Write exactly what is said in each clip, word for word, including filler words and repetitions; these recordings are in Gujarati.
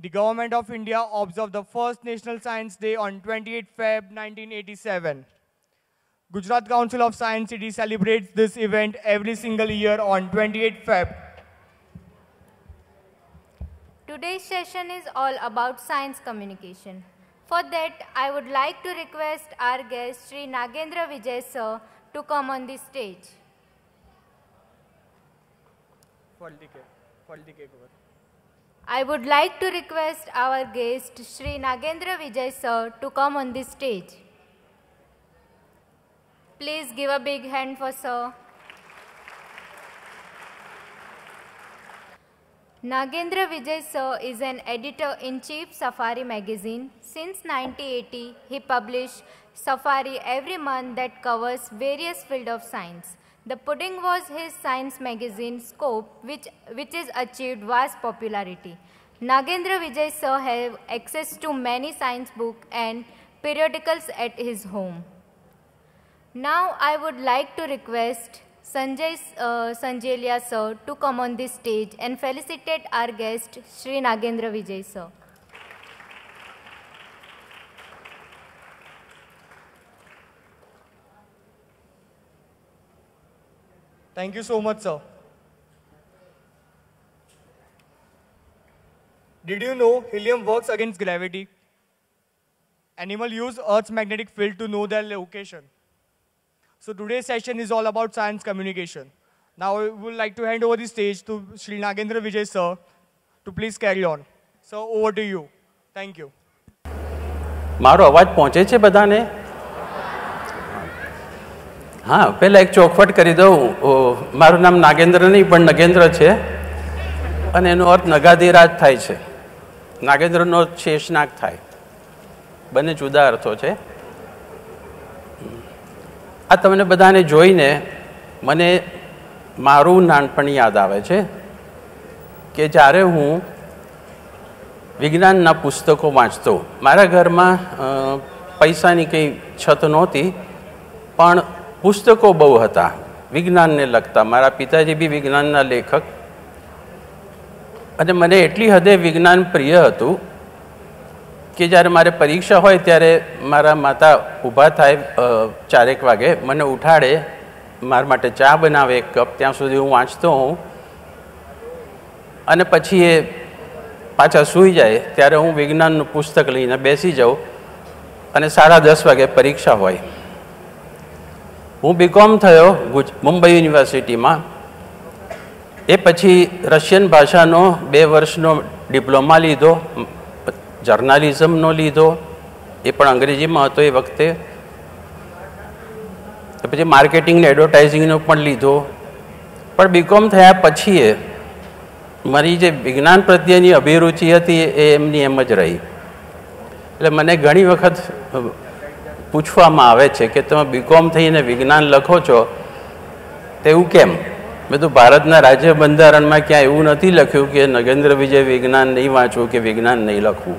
The Government of India observed the first National Science Day on twenty-eighth February nineteen eighty-seven. Gujarat Council of Science City celebrates this event every single year on twenty-eighth February. Today's session is all about science communication. For that, I would like to request our guest, Shri Nagendra Vijay Sir, to come on the stage. I would like to request our guest, Shri Nagendra Vijay Sir, to come on the stage. Please give a big hand for Sir. Nagendra Vijay Sir is an editor-in-chief Safari magazine. Since nineteen eighty, he published Safari every month that covers various fields of science. The Pudding was his science magazine Scope, which, which has achieved vast popularity. Nagendra Vijay Sir has access to many science books and periodicals at his home. Now I would like to request Sanjay uh, Sanjelia Sir to come on this stage and felicitate our guest, Shri Nagendra Vijay Sir. Thank you so much, sir. Did you know helium works against gravity? Animals use Earth's magnetic field to know their location. So today's session is all about science communication. Now I would like to hand over the stage to Shri Nagendra Vijay Sir to please carry on. So over to you. Thank you. મારો અવાજ પહોંચે છે બધાને? હા, પહેલાં એક ચોખવટ કરી દઉં. મારું નામ નાગેન્દ્ર નહીં પણ નગેન્દ્ર છે અને એનો અર્થ નગાધિરાજ થાય છે. નાગેન્દ્રનો અર્થ શેષનાગ થાય. બંને જુદા અર્થો છે. આ તમને બધાને જોઈને મને મારું નાનપણ યાદ આવે છે કે જ્યારે હું વિજ્ઞાનના પુસ્તકો વાંચતો. મારા ઘરમાં પૈસાની કંઈ છત નહોતી પણ પુસ્તકો બહુ હતા વિજ્ઞાનને લગતા. મારા પિતાજી બી વિજ્ઞાનના લેખક અને મને એટલી હદે વિજ્ઞાન પ્રિય હતું કે જ્યારે મારે પરીક્ષા હોય ત્યારે મારા માતા ઊભા થાય ચારેક વાગે, મને ઉઠાડે, મારા માટે ચા બનાવે એક કપ, ત્યાં સુધી હું વાંચતો હોઉં અને પછી એ પાછા સૂઈ જાય ત્યારે હું વિજ્ઞાનનું પુસ્તક લઈને બેસી જાઉં અને સાડા દસ વાગે પરીક્ષા હોય. હું બીકોમ થયો મુંબઈ યુનિવર્સિટીમાં. એ પછી રશિયન ભાષાનો બે વર્ષનો ડિપ્લોમા લીધો, જર્નાલિઝમનો લીધો, એ પણ અંગ્રેજીમાં હતો એ વખતે. પછી માર્કેટિંગ ને એડવર્ટાઇઝિંગનો પણ લીધો. પણ બીકોમ થયા પછી મારી જે વિજ્ઞાન પ્રત્યેની અભિરુચિ હતી એ એમની એમ જ રહી. એટલે મને ઘણી વખત પૂછવામાં આવે છે કે તમે બીકોમ થઈને વિજ્ઞાન લખો છો તો એવું કેમ? મેં તો ભારતના રાજ્ય બંધારણમાં ક્યાંય એવું નથી લખ્યું કે નગેન્દ્ર વિજય વિજ્ઞાન નહીં વાંચવું કે વિજ્ઞાન નહીં લખવું.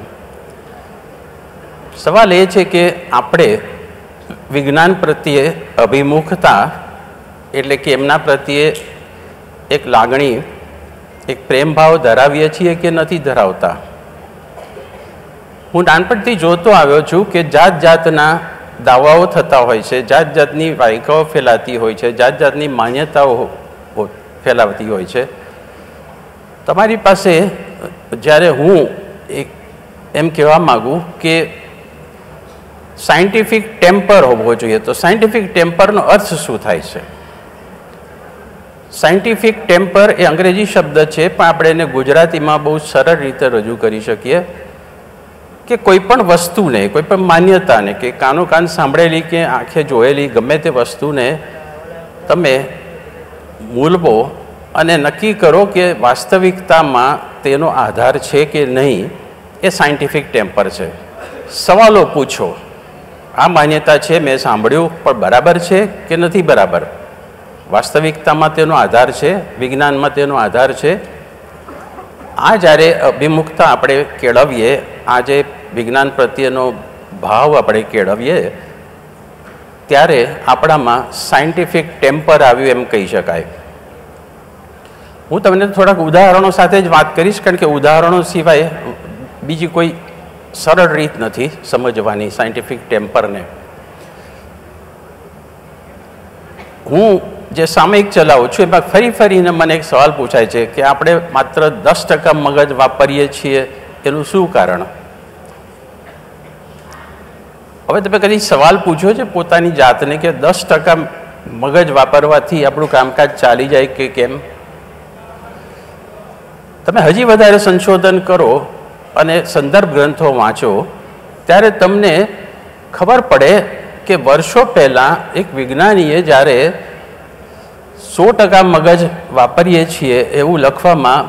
સવાલ એ છે કે આપણે વિજ્ઞાન પ્રત્યે અભિમુખતા એટલે કે એમના પ્રત્યે એક લાગણી, એક પ્રેમભાવ ધરાવીએ છીએ કે નથી ધરાવતા. હું નાનપણથી જોતો આવ્યો છું કે જાત જાતના દાવાઓ થતા હોય છે, જાત જાતની વાયકાઓ ફેલાતી હોય છે, જાત જાતની માન્યતાઓ ફેલાવતી હોય છે. તમારી પાસે જ્યારે હું એક એમ કહેવા માગું કે સાયન્ટિફિક ટેમ્પર હોવો જોઈએ, તો સાયન્ટિફિક ટેમ્પરનો અર્થ શું થાય છે? સાયન્ટિફિક ટેમ્પર એ અંગ્રેજી શબ્દ છે પણ આપણે એને ગુજરાતીમાં બહુ સરળ રીતે રજૂ કરી શકીએ કે કોઈ પણ વસ્તુને, કોઈ પણ માન્યતાને કે કાનો કાન સાંભળેલી કે આંખે જોયેલી ગમે તે વસ્તુને તમે મૂલવો અને નક્કી કરો કે વાસ્તવિકતામાં તેનો આધાર છે કે નહીં, એ સાયન્ટિફિક ટેમ્પર છે. સવાલો પૂછો, આ માન્યતા છે મેં સાંભળ્યું પણ બરાબર છે કે નથી બરાબર? વાસ્તવિકતામાં તેનો આધાર છે, વિજ્ઞાનમાં તેનો આધાર છે. આ જ્યારે અભિમુખતા આપણે કેળવીએ, આ જે વિજ્ઞાન પ્રત્યેનો ભાવ આપણે કેળવીએ ત્યારે આપણામાં સાયન્ટિફિક ટેમ્પર આવ્યું એમ કહી શકાય. હું તમને થોડાક ઉદાહરણો સાથે જ વાત કરીશ કારણ કે ઉદાહરણો સિવાય બીજી કોઈ સરળ રીત નથી સમજવાની સાયન્ટિફિક ટેમ્પરને. હું જે સામયિક ચલાવું છું એમાં ફરી ફરીને મને એક સવાલ પૂછાય છે કે આપણે માત્ર દસ ટકા મગજ વાપરીએ છીએ, એનું શું કારણ? હવે તમે કદી સવાલ પૂછો છે પોતાની જાતને કે દસ ટકા મગજ વાપરવાથી આપણું કામકાજ ચાલી જાય કે કેમ? તમે હજી વધારે સંશોધન કરો અને સંદર્ભ ગ્રંથો વાંચો ત્યારે તમને ખબર પડે કે વર્ષો પહેલાં એક વિજ્ઞાનીએ જ્યારે સો ટકા મગજ વાપરીએ છીએ એવું લખવામાં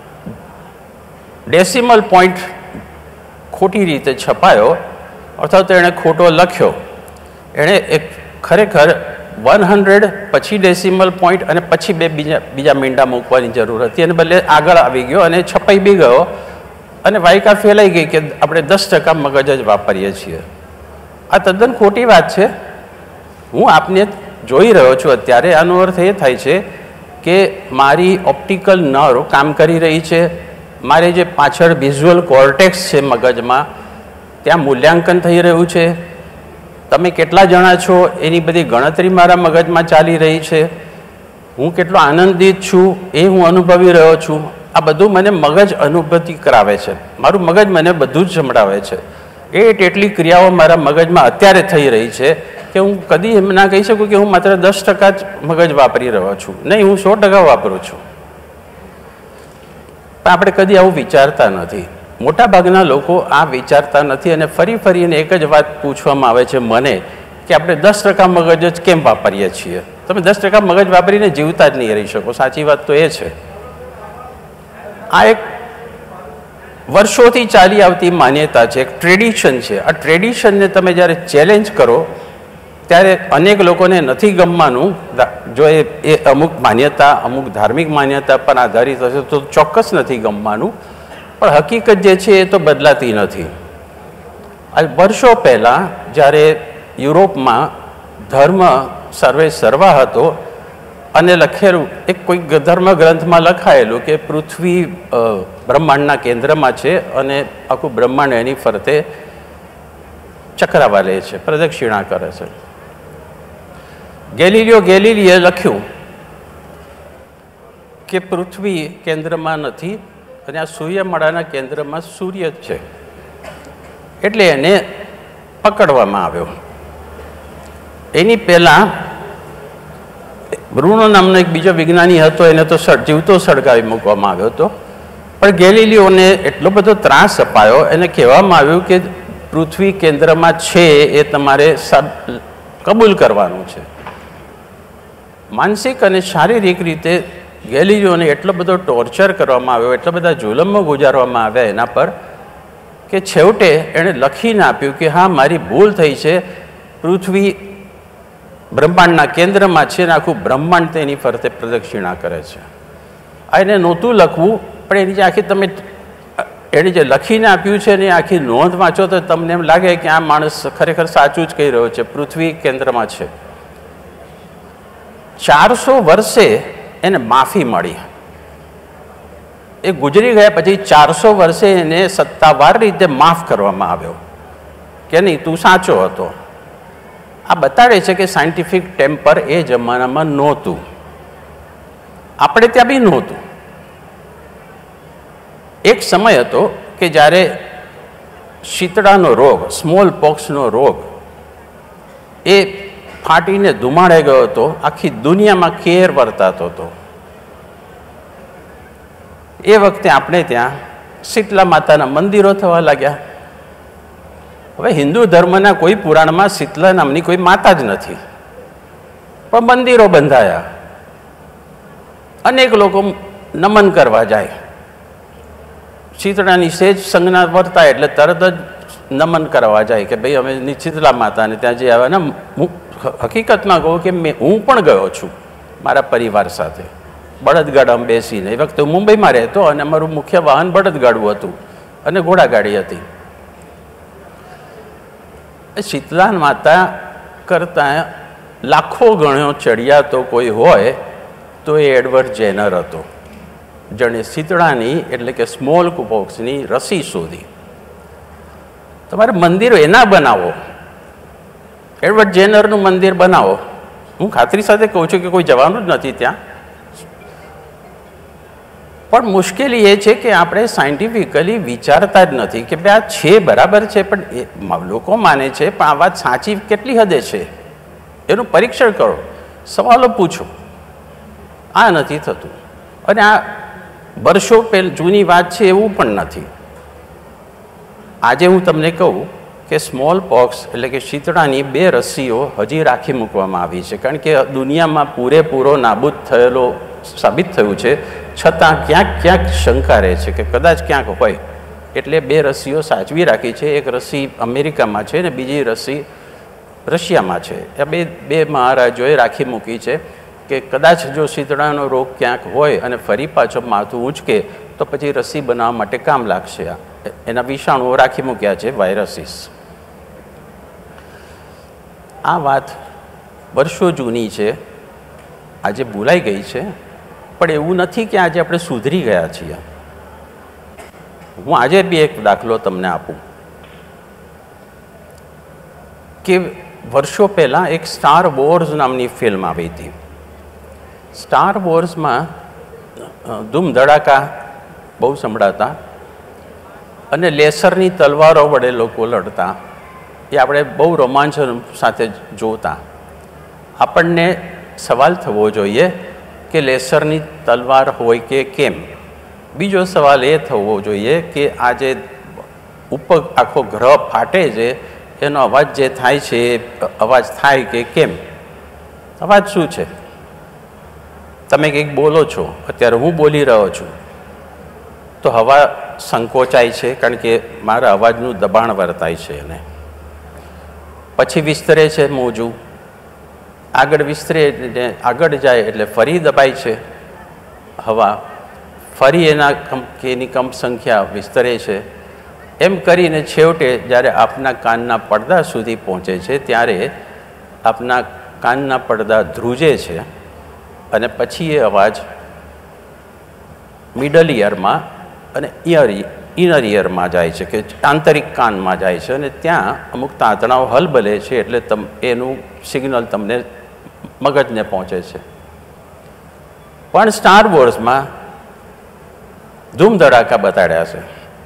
ડેસિમલ પોઈન્ટ ખોટી રીતે છપાયો, અથવા તો એણે ખોટો લખ્યો. એણે એક ખરેખર વન હંડ્રેડ પછી ડેસિમલ પોઈન્ટ અને પછી બે બીજા બીજા મીંડા મૂકવાની જરૂર હતી, અને બદલે આગળ આવી ગયો અને છપાઈ બી ગયો, અને વાયકા ફેલાઈ ગઈ કે આપણે દસ ટકા મગજ જ વાપરીએ છીએ. આ તદ્દન ખોટી વાત છે. હું આપને જોઈ રહ્યો છું અત્યારે, આનો અર્થ એ થાય છે કે મારી ઓપ્ટિકલ નર્વ કામ કરી રહી છે, મારે જે પાછળ વિઝ્યુઅલ કોર્ટેક્સ છે મગજમાં ત્યાં મૂલ્યાંકન થઈ રહ્યું છે, તમે કેટલા જણા છો એની બધી ગણતરી મારા મગજમાં ચાલી રહી છે, હું કેટલો આનંદિત છું એ હું અનુભવી રહ્યો છું. આ બધું મને મગજ અનુભૂતિ કરાવે છે, મારું મગજ મને બધું જ સંભળાવે છે. એ એટલી ક્રિયાઓ મારા મગજમાં અત્યારે થઈ રહી છે કે હું કદી એમ ના કહી શકું કે હું માત્ર દસ ટકા જ મગજ વાપરી રહ્યો છું. નહીં, હું સો ટકા વાપરું છું. પણ આપણે કદી આવું વિચારતા નથી. મોટાભાગના લોકો આ વિચારતા નથી, અને ફરી ફરીને એક જ વાત પૂછવામાં આવે છે મને કે આપણે દસ ટકા મગજ જ કેમ વાપરીએ છીએ? તમે દસ ટકા મગજ વાપરીને જીવતા જ નહીં રહી શકો. સાચી વાત તો એ છે. આ એક વર્ષોથી ચાલી આવતી માન્યતા છે, એક ટ્રેડિશન છે. આ ટ્રેડિશનને તમે જ્યારે ચેલેન્જ કરો ત્યારે અનેક લોકોને નથી ગમવાનું. જો એ એ અમુક માન્યતા અમુક ધાર્મિક માન્યતા પર આધારિત હશે તો ચોક્કસ નથી ગમવાનું, પણ હકીકત જે છે એ તો બદલાતી નથી. આ વર્ષો પહેલાં જ્યારે યુરોપમાં ધર્મ સર્વે સર્વા હતો અને લખેલું એક કોઈ ધર્મ ગ્રંથમાં લખાયેલું કે પૃથ્વી બ્રહ્માંડના કેન્દ્રમાં છે અને આખું બ્રહ્માંડ એની ફરતે ચક્રાવા લે છે, પ્રદક્ષિણા કરે છે. ગેલિલિયો ગેલિલીએ લખ્યું કે પૃથ્વી કેન્દ્રમાં નથી અને આ સૂર્યમાળાના કેન્દ્રમાં સૂર્ય જ છે, એટલે એને પકડવામાં આવ્યો. એની પહેલાં બ્રુનો નામનો એક બીજો વિજ્ઞાની હતો, એને તો જીવતો સળગાવી મૂકવામાં આવ્યો હતો. પણ ગેલિલિયોને એટલો બધો ત્રાસ અપાયો, એને કહેવામાં આવ્યું કે પૃથ્વી કેન્દ્રમાં છે એ તમારે કબૂલ કરવાનું છે. માનસિક અને શારીરિક રીતે ગેલિલિયોને એટલો બધો ટોર્ચર કરવામાં આવ્યો, એટલા બધા જુલમો ગુજારવામાં આવ્યા એના પર કે છેવટે એણે લખીને આપ્યું કે હા, મારી ભૂલ થઈ છે, પૃથ્વી બ્રહ્માંડના કેન્દ્રમાં છે ને આખું બ્રહ્માંડ તેની ફરતે પ્રદક્ષિણા કરે છે. આ એને નહોતું લખવું, પણ એની જે આખી તમે એણે જે લખીને આપ્યું છે ને આખી નોંધ વાંચો તો તમને એમ લાગે કે આ માણસ ખરેખર સાચું જ કહી રહ્યો છે, પૃથ્વી કેન્દ્રમાં છે. ચારસો વર્ષે એને માફી મળી. એ ગુજરી ગયા પછી ચારસો વર્ષે એને સત્તાવાર રીતે માફ કરવામાં આવ્યો કે નહીં, તું સાચો હતો. આ બતાડે છે કે સાયન્ટિફિક ટેમ્પર એ જમાનામાં નહોતું, આપણે ત્યાં બી નહોતું. એક સમય હતો કે જ્યારે શીતળાનો રોગ, સ્મોલ પોક્સનો રોગ એ ફાટીને ધુમાડે ગયો હતો, આખી દુનિયામાં કેર વર્તાતો હતો. એ વખતે આપણે ત્યાં શીતલા માતાના મંદિરો થવા લાગ્યા. હવે હિન્દુ ધર્મના કોઈ પુરાણમાં શીતલા નામની કોઈ માતા જ નથી, પણ મંદિરો બંધાયા, અનેક લોકો નમન કરવા જાય. શીતળાની સેજ સંજ્ઞા વર્તાય એટલે તરત જ નમન કરવા જાય કે ભાઈ અમે શીતલા માતાને ત્યાં જે આવ્યા ને. હું હકીકતમાં કહું કે મેં હું પણ ગયો છું મારા પરિવાર સાથે બળદગાડામાં બેસીને. એ વખતે હું મુંબઈમાં રહેતો અને અમારું મુખ્ય વાહન બળદગાડું હતું અને ઘોડાગાડી હતી. શીતલા માતા કરતાં લાખો ગણો ચડિયાતો કોઈ હોય તો એ એડવર્ડ જેનર હતો, જેણે શીતળાની એટલે કે સ્મોલ પોક્સની રસી શોધી. તમારે મંદિરો એના બનાવો, એડવર્ડ જેનરનું મંદિર બનાવો. હું ખાતરી સાથે કહું છું કે કોઈ જવાનું જ નથી ત્યાં. પણ મુશ્કેલી એ છે કે આપણે સાયન્ટિફિકલી વિચારતા જ નથી કે ભાઈ આ છે બરાબર છે, પણ એ લોકો માને છે, પણ આ વાત સાચી કેટલી હદે છે એનું પરીક્ષણ કરો, સવાલો પૂછો. આ નથી થતું. અને આ વર્ષો પહેલ જૂની વાત છે એવું પણ નથી. આજે હું તમને કહું કે સ્મોલ પોક્સ એટલે કે શીતળાની બે રસીઓ હજી રાખી મૂકવામાં આવી છે, કારણ કે દુનિયામાં પૂરેપૂરો નાબૂદ થયેલો સાબિત થયું છે, છતાં ક્યાંક ક્યાંક શંકા રહે છે કે કદાચ ક્યાંક હોય. એટલે બે રસીઓ સાચવી રાખી છે. એક રસી અમેરિકામાં છે ને બીજી રસી રશિયામાં છે. એ બે બે મહારાજોએ રાખી મૂકી છે કે કદાચ જો શીતળાનો રોગ ક્યાંક હોય અને ફરી પાછો માથું ઊંચકે તો પછી રસી બનાવવા માટે કામ લાગશે. એના વિષાણુઓ રાખી મૂક્યા છે, વાયરસીસ. આ વાત વર્ષો જૂની છે, આજે ભૂલાઈ ગઈ છે, પણ એવું નથી કે આજે આપણે સુધરી ગયા છીએ. હું આજે બી એક દાખલો તમને આપું કે વર્ષો પહેલાં એક સ્ટાર વોર્સ નામની ફિલ્મ આવી હતી. સ્ટાર વોર્સમાં ધૂમ ધડાકા બહુ સંભળાતા અને લેસરની તલવારો વડે લોકો લડતા. એ આપણે બહુ રોમાંચ સાથે જોતા. આપણને સવાલ થવો જોઈએ કે લેસરની તલવાર હોય કે કેમ. બીજો સવાલ એ થવો જોઈએ કે આ જે ઉપર આખો ગ્રહ ફાટે છે એનો અવાજ જે થાય છે એ અવાજ થાય કે કેમ. અવાજ શું છે? તમે કંઈક બોલો છો, અત્યારે હું બોલી રહ્યો છું તો હવા સંકોચાય છે કારણ કે મારા અવાજનું દબાણ વર્તાય છે. એને પછી વિસ્તરે છે મોજું, આગળ વિસ્તરે એટલે આગળ જાય એટલે ફરી દબાય છે હવા, ફરી એના કંપ એની કંપ સંખ્યા વિસ્તરે છે. એમ કરીને છેવટે જ્યારે આપના કાનના પડદા સુધી પહોંચે છે ત્યારે આપના કાનના પડદા ધ્રુજે છે અને પછી એ અવાજ મિડલ ઇયરમાં અને ઇયર ઇનર ઇયરમાં જાય છે કે આંતરિક કાનમાં જાય છે અને ત્યાં અમુક તાંતણાઓ હલબલે છે એટલે તમ એનું સિગ્નલ તમને મગજને પહોંચે છે. પણ સ્ટાર વોર્સમાં ધૂમ ધડાકા બતાડ્યા છે.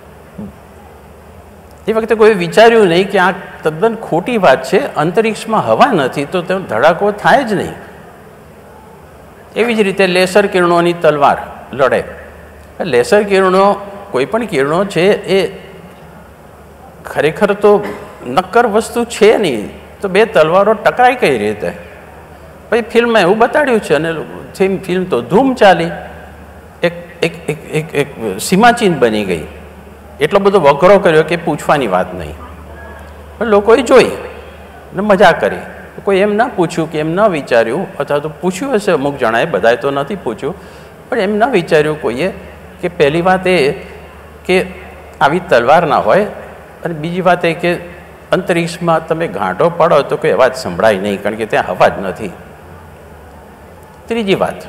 એ વખતે કોઈ વિચાર્યું નહીં કે આ તદ્દન ખોટી વાત છે. અંતરિક્ષમાં હવા નથી તો તેનો ધડાકો થાય જ નહીં. એવી જ રીતે લેસર કિરણોની તલવાર લડે. લેસર કિરણો કોઈ પણ કિરણો છે એ ખરેખર તો નક્કર વસ્તુ છે નહીં, તો બે તલવારો ટકરાય કઈ રીતે? પછી ફિલ્મમાં એવું બતાડ્યું છે અને ફિલ્મ તો ધૂમ ચાલી, એક એક એક એક એક સીમાચીન બની ગઈ. એટલો બધો વઘરો કર્યો કે પૂછવાની વાત નહીં. પણ લોકોએ જોઈ ને મજા કરી. કોઈ એમ ના પૂછ્યું કે એમ ન વિચાર્યું, અથવા તો પૂછ્યું હશે અમુક જણાએ, બધાએ તો નથી પૂછ્યું, પણ એમ ન વિચાર્યું કોઈએ કે પહેલી વાત એ કે આવી તલવાર ના હોય અને બીજી વાત એ કે અંતરિક્ષમાં તમે ગાંઠો પાડો તો કોઈ અવાજ સંભળાય નહીં કારણ કે ત્યાં હવા જ નથી. ત્રીજી વાત,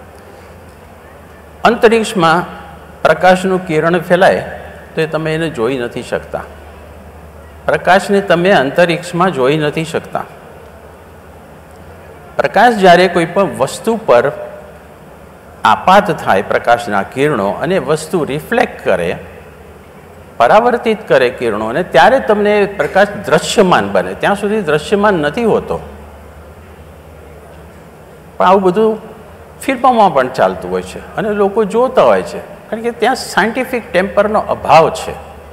અંતરિક્ષમાં પ્રકાશનું કિરણ ફેલાય તો એ તમે એને જોઈ નથી શકતા. પ્રકાશને તમે અંતરિક્ષમાં જોઈ નથી શકતા. પ્રકાશ જ્યારે કોઈ પણ વસ્તુ પર આપાત થાય, પ્રકાશના કિરણો, અને વસ્તુ રિફ્લેક્ટ કરે, પરાવર્તિત કરે કિરણોને, ત્યારે તમને પ્રકાશ દ્રશ્યમાન બને. ત્યાં સુધી દ્રશ્યમાન નથી હોતો. પણ આવું બધું ફિલ્મોમાં પણ ચાલતું હોય છે અને લોકો જોતા હોય છે કારણ કે ત્યાં સાયન્ટિફિક ટેમ્પરનો અભાવ છે.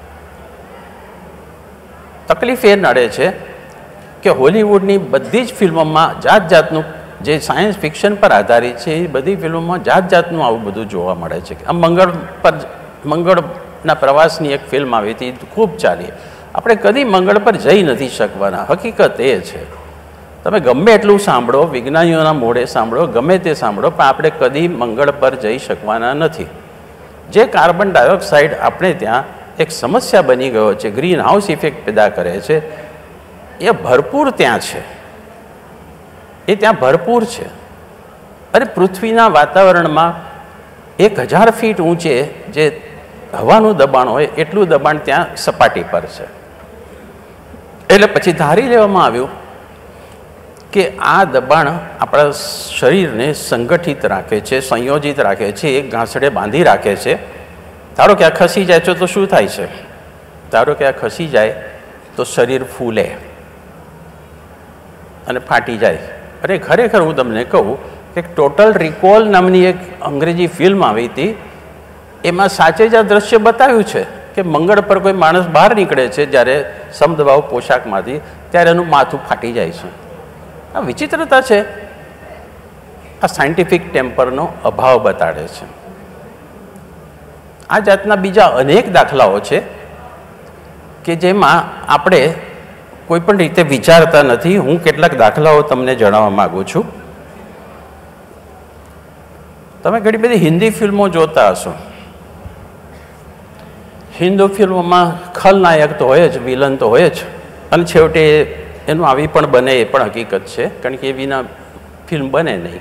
તકલીફ એ નડે છે કે હોલિવૂડની બધી જ ફિલ્મોમાં જાત જાતનું જે સાયન્સ ફિક્શન પર આધારિત છે એ બધી ફિલ્મોમાં જાત જાતનું આવું બધું જોવા મળે છે. આ મંગળ પર મંગળના પ્રવાસની એક ફિલ્મ આવી હતી, ખૂબ ચાલી. આપણે કદી મંગળ પર જઈ નથી શકવાના, હકીકત એ છે. તમે ગમે એટલું સાંભળો, વિજ્ઞાનીઓના મોઢે સાંભળો, ગમે તે સાંભળો, પણ આપણે કદી મંગળ પર જઈ શકવાના નથી. જે કાર્બન ડાયોક્સાઇડ આપણે ત્યાં એક સમસ્યા બની ગયો છે, ગ્રીન હાઉસ ઇફેક્ટ પેદા કરે છે, એ ભરપૂર ત્યાં છે. એ ત્યાં ભરપૂર છે. અને પૃથ્વીના વાતાવરણમાં એક હજાર ફીટ ઊંચે જે હવાનું દબાણ હોય એટલું દબાણ ત્યાં સપાટી પર છે. એટલે પછી ધારી લેવામાં આવ્યું કે આ દબાણ આપણા શરીરને સંગઠિત રાખે છે, સંયોજિત રાખે છે, એક ઘાસડે બાંધી રાખે છે. ધારો કે આ ખસી જાય છે તો શું થાય છે? ધારો કે આ ખસી જાય તો શરીર ફૂલે અને ફાટી જાય. અરે ખરેખર હું તમને કહું કે ટોટલ રિકોલ નામની એક અંગ્રેજી ફિલ્મ આવી હતી, એમાં સાચે જ આ દ્રશ્ય બતાવ્યું છે કે મંગળ પર કોઈ માણસ બહાર નીકળે છે જ્યારે સમદબાવ પોશાકમાંથી, ત્યારે એનું માથું ફાટી જાય છે. આ વિચિત્રતા છે. આ સાયન્ટિફિક ટેમ્પરનો અભાવ બતાડે છે. આ જાતના બીજા અનેક દાખલાઓ છે કે જેમાં આપણે કોઈ પણ રીતે વિચારતા નથી. હું કેટલાક દાખલાઓ તમને જણાવવા માગું છું. તમે ઘણી બધી હિન્દી ફિલ્મો જોતા હશો. હિન્દી ફિલ્મોમાં ખલનાયક તો હોય જ, વિલન તો હોય જ, અને છેવટે એનું આવી પણ બને એ પણ હકીકત છે, કારણ કે એ વિના ફિલ્મ બને નહીં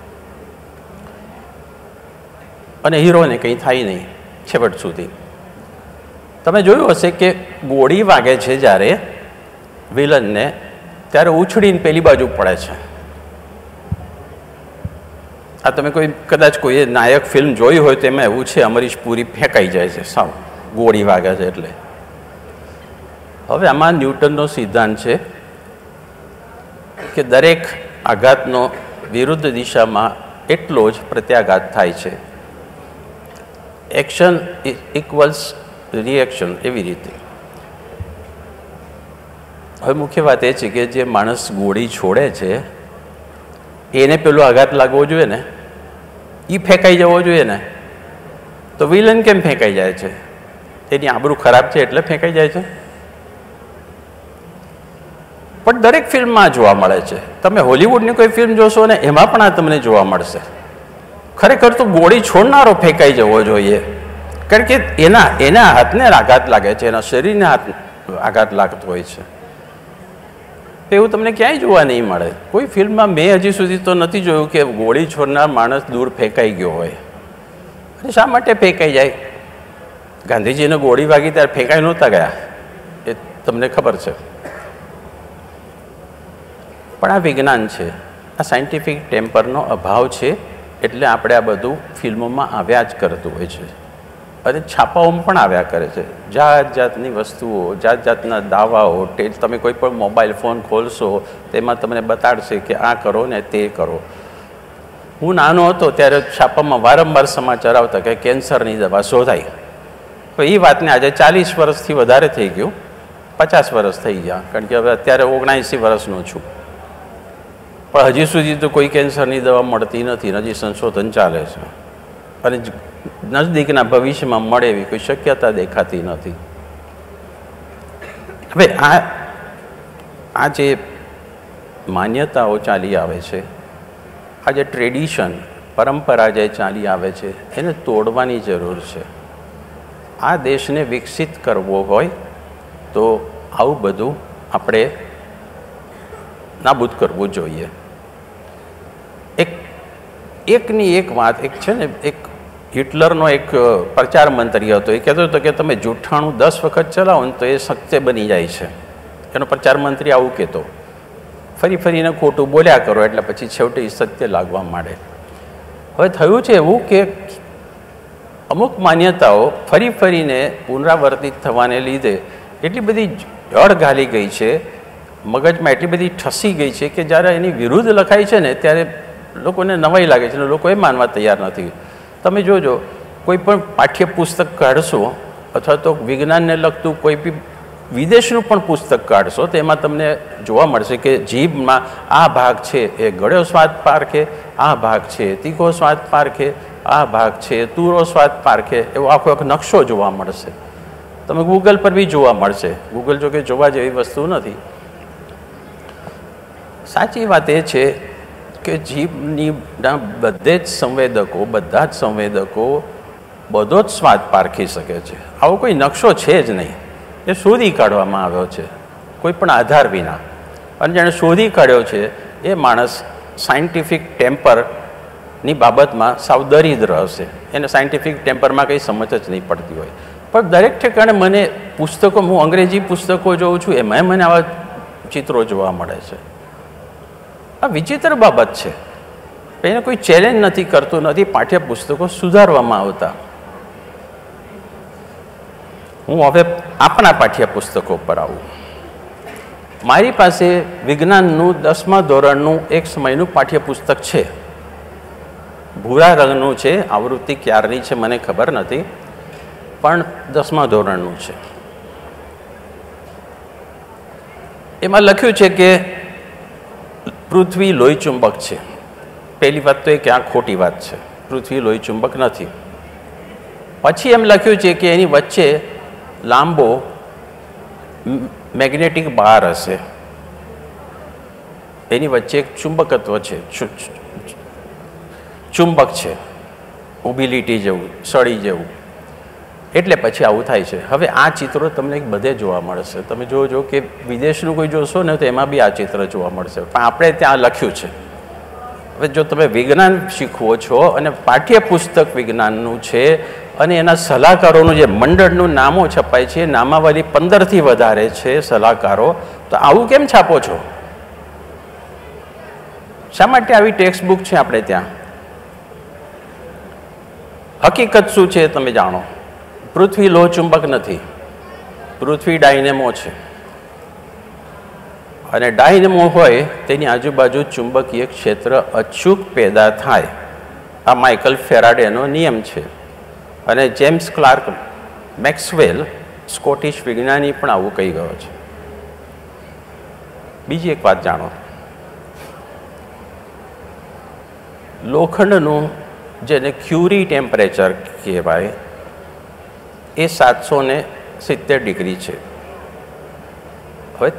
અને હીરોને કંઈ થાય નહીં છેવટ સુધી. તમે જોયું હશે કે ગોળી વાગે છે જ્યારે વિલનને, ત્યારે ઉછળીને પેલી બાજુ પડે છે. આ તમે કોઈ કદાચ કોઈએ નાયક ફિલ્મ જોઈ હોય તો એમાં એવું છે, અમરીશ પુરી ફેંકાઈ જાય છે સાવ ગોળી વાગે છે એટલે. હવે આમાં ન્યૂટનનો સિદ્ધાંત છે કે દરેક આઘાતનો વિરુદ્ધ દિશામાં એટલો જ પ્રત્યાઘાત થાય છે. એક્શન ઇક્વલ્સ રિએક્શન, એવી રીતે. હવે મુખ્ય વાત એ છે કે જે માણસ ગોળી છોડે છે એને પેલો આઘાત લાગવો જોઈએ ને, એ ફેંકાઈ જવો જોઈએ ને. તો વિલન કેમ ફેંકાઈ જાય છે? એની આબરૂ ખરાબ છે એટલે ફેંકાઈ જાય છે. પણ દરેક ફિલ્મમાં જોવા મળે છે. તમે હોલિવૂડની કોઈ ફિલ્મ જોશો ને એમાં પણ આ તમને જોવા મળશે. ખરેખર તો ગોળી છોડનારો ફેંકાઈ જવો જોઈએ, કારણ કે એના એના હાથને આઘાત લાગે છે, એના શરીરને હાથ આઘાત લાગતો હોય છે. એવું તમને ક્યાંય જોવા નહીં મળે. કોઈ ફિલ્મમાં મેં હજી સુધી તો નથી જોયું કે ગોળી છોડનાર માણસ દૂર ફેંકાઈ ગયો હોય. અને શા માટે ફેંકાઈ જાય? ગાંધીજીને ગોળી વાગી ત્યારે ફેંકાઈ નહોતા ગયા, એ તમને ખબર છે. પણ આ વિજ્ઞાન છે, આ સાયન્ટિફિક ટેમ્પરનો અભાવ છે, એટલે આપણે આ બધું ફિલ્મોમાં આવ્યા જ કરતું હોય છે અને છાપાઓમાં પણ આવ્યા કરે છે. જાત જાતની વસ્તુઓ, જાત જાતના દાવાઓ. તમે કોઈ પણ મોબાઈલ ફોન ખોલશો તેમાં તમને બતાડશે કે આ કરો ને તે કરો. હું નાનો હતો ત્યારે છાપામાં વારંવાર સમાચાર આવતા કે કેન્સરની દવા શોધાઈ. તો એ વાતને આજે ચાલીસ વર્ષથી વધારે થઈ ગયું, પચાસ વર્ષ થઈ ગયા, કારણ કે હવે અત્યારે ઓગણએંસી વર્ષનો છું. પણ હજી સુધી તો કોઈ કેન્સરની દવા મળતી નથી. હજી સંશોધન ચાલે છે અને નજદીકના ભવિષ્યમાં મળે એવી કોઈ શક્યતા દેખાતી નથી. હવે આ આ જે માન્યતાઓ ચાલી આવે છે, આ જે ટ્રેડિશન, પરંપરા જે ચાલી આવે છે, એને તોડવાની જરૂર છે. આ દેશને વિકસિત કરવો હોય તો આવું બધું આપણે નાબૂદ કરવું જોઈએ. એક એકની એક વાત, એક છે ને, એક હિટલરનો એક પ્રચાર મંત્રી હતો. એ કહેતો હતો કે તમે જૂઠાણું દસ વખત ચલાવો ને તો એ સત્ય બની જાય છે. એનો પ્રચાર મંત્રી આવું કહેતો. ફરી ફરીને ખોટું બોલ્યા કરો એટલે પછી છેવટે એ સત્ય લાગવા માંડે. હવે થયું છે એવું કે અમુક માન્યતાઓ ફરી ફરીને પુનરાવર્તિત થવાને લીધે એટલી બધી જળ ગાલી ગઈ છે, મગજમાં એટલી બધી ઠસી ગઈ છે કે જ્યારે એની વિરુદ્ધ લખાય છે ને ત્યારે લોકોને નવાઈ લાગે છે અને લોકો એ માનવા તૈયાર નથી. તમે જોજો, કોઈ પણ પાઠ્યપુસ્તક કાઢશો અથવા તો વિજ્ઞાનને લગતું કોઈ બી વિદેશનું પણ પુસ્તક કાઢશો તો એમાં તમને જોવા મળશે કે જીભમાં આ ભાગ છે એ ગળ્યો સ્વાદ પારખે, આ ભાગ છે તીખો સ્વાદ પારખે, આ ભાગ છે તુરો સ્વાદ પારખે. એવો આખો એક નકશો જોવા મળશે. તમે ગૂગલ પર બી જોવા મળશે. ગૂગલ જો કે જોવા જેવી વસ્તુ નથી. સાચી વાત એ છે કે જીભની બધે જ સંવેદકો, બધા જ સંવેદકો બધો જ સ્વાદ પારખી શકે છે. આવો કોઈ નકશો છે જ નહીં. એ શોધી કાઢવામાં આવ્યો છે કોઈ પણ આધાર વિના. અને જેણે શોધી કાઢ્યો છે એ માણસ સાયન્ટિફિક ટેમ્પરની બાબતમાં સાવ દરિદ્ર હશે. એને સાયન્ટિફિક ટેમ્પરમાં કંઈ સમજ જ નહીં પડતી હોય. પણ દરેક ઠેકાણે મને પુસ્તકો, હું અંગ્રેજી પુસ્તકો જોઉં છું, એમાં મને આવા ચિત્રો જોવા મળે છે. આ વિચિત્ર બાબત છે. એને કોઈ ચેલેન્જ નથી કરતું, નથી પાઠ્યપુસ્તકો સુધારવામાં આવતા. હું હવે આપણા પાઠ્યપુસ્તકો પર આવું. મારી પાસે વિજ્ઞાનનું દસમા ધોરણનું એક સમયનું પાઠ્યપુસ્તક છે. ભૂરા રંગનું છે, આવૃત્તિ ક્યારની છે મને ખબર નથી, પણ દસમા ધોરણનું છે. એમાં લખ્યું છે કે પૃથ્વી લોહી ચુંબક છે. પહેલી વાત તો એ કે આ ખોટી વાત છે, પૃથ્વી લોહી ચુંબક નથી. પછી એમ લખ્યું છે કે એની વચ્ચે લાંબો મેગ્નેટિક બાર હશે, એની વચ્ચે એક ચુંબકત્વ છે, ચુંબક છે, ઊભી લીટી જેવું, સળી જેવું. એટલે પછી આવું થાય છે. હવે આ ચિત્રો તમને બધે જોવા મળશે. તમે જોજો કે વિદેશનું કોઈ જોશો ને તો એમાં બી આ ચિત્ર જોવા મળશે, પણ આપણે ત્યાં લખ્યું છે. હવે જો તમે વિજ્ઞાન શીખવો છો અને પાઠ્યપુસ્તક વિજ્ઞાનનું છે અને એના સલાહકારોનું જે મંડળનું નામો છપાય છે, નામાવલી પંદરથી વધારે છે સલાહકારો, તો આવું કેમ છાપો છો? શા માટે આવી ટેક્સ્ટ બુક છે આપણે ત્યાં? હકીકત શું છે તમે જાણો? પૃથ્વી લોહ ચુંબક નથી, પૃથ્વી ડાયનેમો છે. અને ડાયનેમો હોય તેની આજુબાજુ ચુંબકીય ક્ષેત્ર અચૂક પેદા થાય. આ માઇકલ ફેરાડેનો નિયમ છે. અને જેમ્સ ક્લાર્ક મેક્સવેલ, સ્કોટિશ વિજ્ઞાની, પણ આવું કહી ગયો છે. બીજી એક વાત જાણો, લોખંડનું જેને ક્યુરી ટેમ્પરેચર કહેવાય એ સાતસો ને સિત્તેર ડિગ્રી છે. હવે